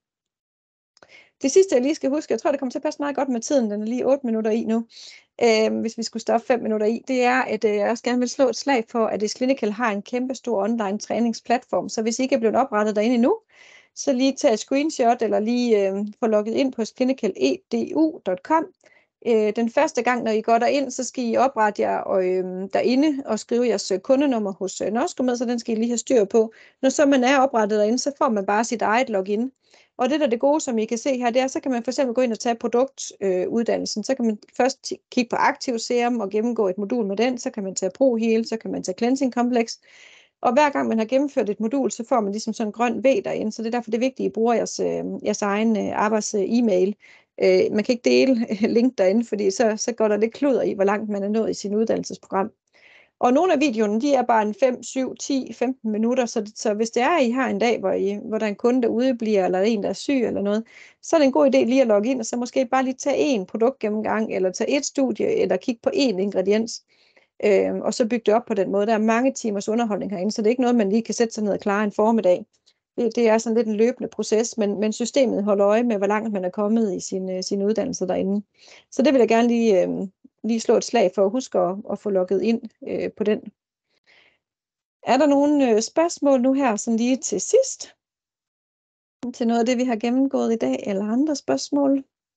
B: Det sidste, jeg lige skal huske, jeg tror, det kommer til at passe meget godt med tiden, den er lige otte minutter i nu, øh, hvis vi skulle stoppe fem minutter i, det er, at øh, jeg også gerne vil slå et slag for, at Isclinical har en kæmpe stor online træningsplatform, så hvis I ikke er blevet oprettet derinde endnu, så lige tage et screenshot, eller lige øh, få logget ind på isclinical edu punktum com. Øh, den første gang, når I går derind, så skal I oprette jer og, øh, derinde og skrive jeres kundenummer hos øh, Norscomed, så den skal I lige have styr på. Når så man er oprettet derinde, så får man bare sit eget login. Og det der er det gode, som I kan se her, det er, så kan man for eksempel gå ind og tage produktuddannelsen. Øh, så kan man først kigge på aktiv serum og gennemgå et modul med den. Så kan man tage ProHeal, så kan man tage Cleansing Complex. Og hver gang man har gennemført et modul, så får man ligesom sådan en grøn V derinde. Så det er derfor det er vigtigt, at I bruger jeres, øh, jeres egen øh, arbejds-e-mail. Øh, man kan ikke dele link derinde, fordi så, så går der lidt kludder i, hvor langt man er nået i sin uddannelsesprogram. Og nogle af videoerne, de er bare en fem, syv, ti, femten minutter, så, så hvis det er, at I har en dag, hvor, I, hvor der er en kunde, der udebliver, eller en, der er syg eller noget, så er det en god idé lige at logge ind, og så måske bare lige tage én produktgennemgang, eller tage et studie, eller kigge på én ingrediens, øh, og så bygge det op på den måde. Der er mange timers underholdning herinde, så det er ikke noget, man lige kan sætte sig ned og klare en formiddag. Det, det er sådan lidt en løbende proces, men, men systemet holder øje med, hvor langt man er kommet i sin, sin uddannelse derinde. Så det vil jeg gerne lige... Øh, lige slå et slag for at huske at, at få logget ind øh, på den. Er der nogle øh, spørgsmål nu her, sådan lige til sidst? Til noget af det, vi har gennemgået i dag, eller andre spørgsmål?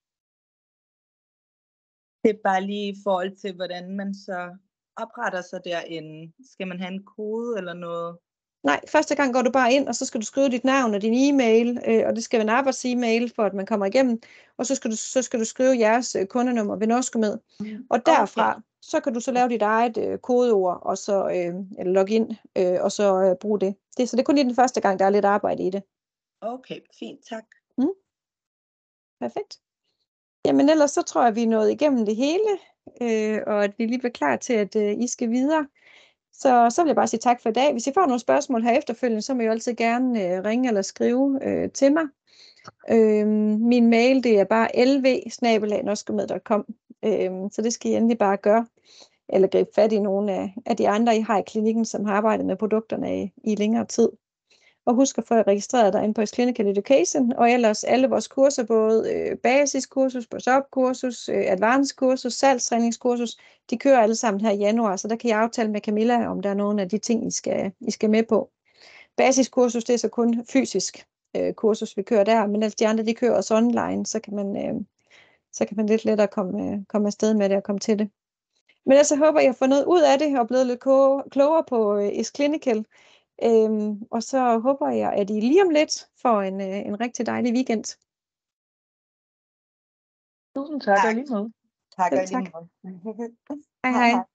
C: Det er bare lige i forhold til, hvordan man så opretter sig derinde. Skal man have en kode eller noget?
B: Nej, første gang går du bare ind, og så skal du skrive dit navn og din e-mail, øh, og det skal være en arbejds-e-mail, for at man kommer igennem, og så skal du, så skal du skrive jeres øh, kundenummer ved Norscomed. Mm. Og derfra, okay. Så kan du så lave dit eget øh, kodeord, og så øh, eller logge ind, øh, og så øh, bruge det. det. Så det er kun lige den første gang, der er lidt arbejde i det.
C: Okay, fint, tak.
B: Mm. Perfekt. Jamen ellers så tror jeg, vi er nået igennem det hele, øh, og at vi lige bliver klar til, at øh, I skal videre. Så, så vil jeg bare sige tak for i dag. Hvis I får nogle spørgsmål her efterfølgende, så må I jo altid gerne øh, ringe eller skrive øh, til mig. Øh, min mail, det er bare l v bindestreg norscomed punktum com, øh, så det skal I endelig bare gøre. Eller gribe fat i nogle af, af de andre, I har i klinikken, som har arbejdet med produkterne i, i længere tid. Og husk at få jer registreret derinde på Isclinical Education, og ellers alle vores kurser, både øh, basiskursus, brush-up-kursus, øh, advanced-kursus, salgstræningskursus, de kører alle sammen her i januar, så der kan I aftale med Camilla, om der er nogle af de ting, I skal, I skal med på. Basiskursus, det er så kun fysisk øh, kursus, vi kører der, men alle de andre, de kører også online, så kan man, øh, så kan man lidt lettere komme, øh, komme afsted med det og komme til det. Men ellers så håber jeg, at I har fået noget ud af det, og blevet lidt klogere på øh, Isclinical. Øhm, og så håber jeg, at I lige om lidt får en, øh, en rigtig dejlig weekend.
F: Tusind tak,
C: tak.
F: og lige måde.
C: Tak,
B: Selv
C: og lige
B: tak.
C: måde.
B: Hej hej.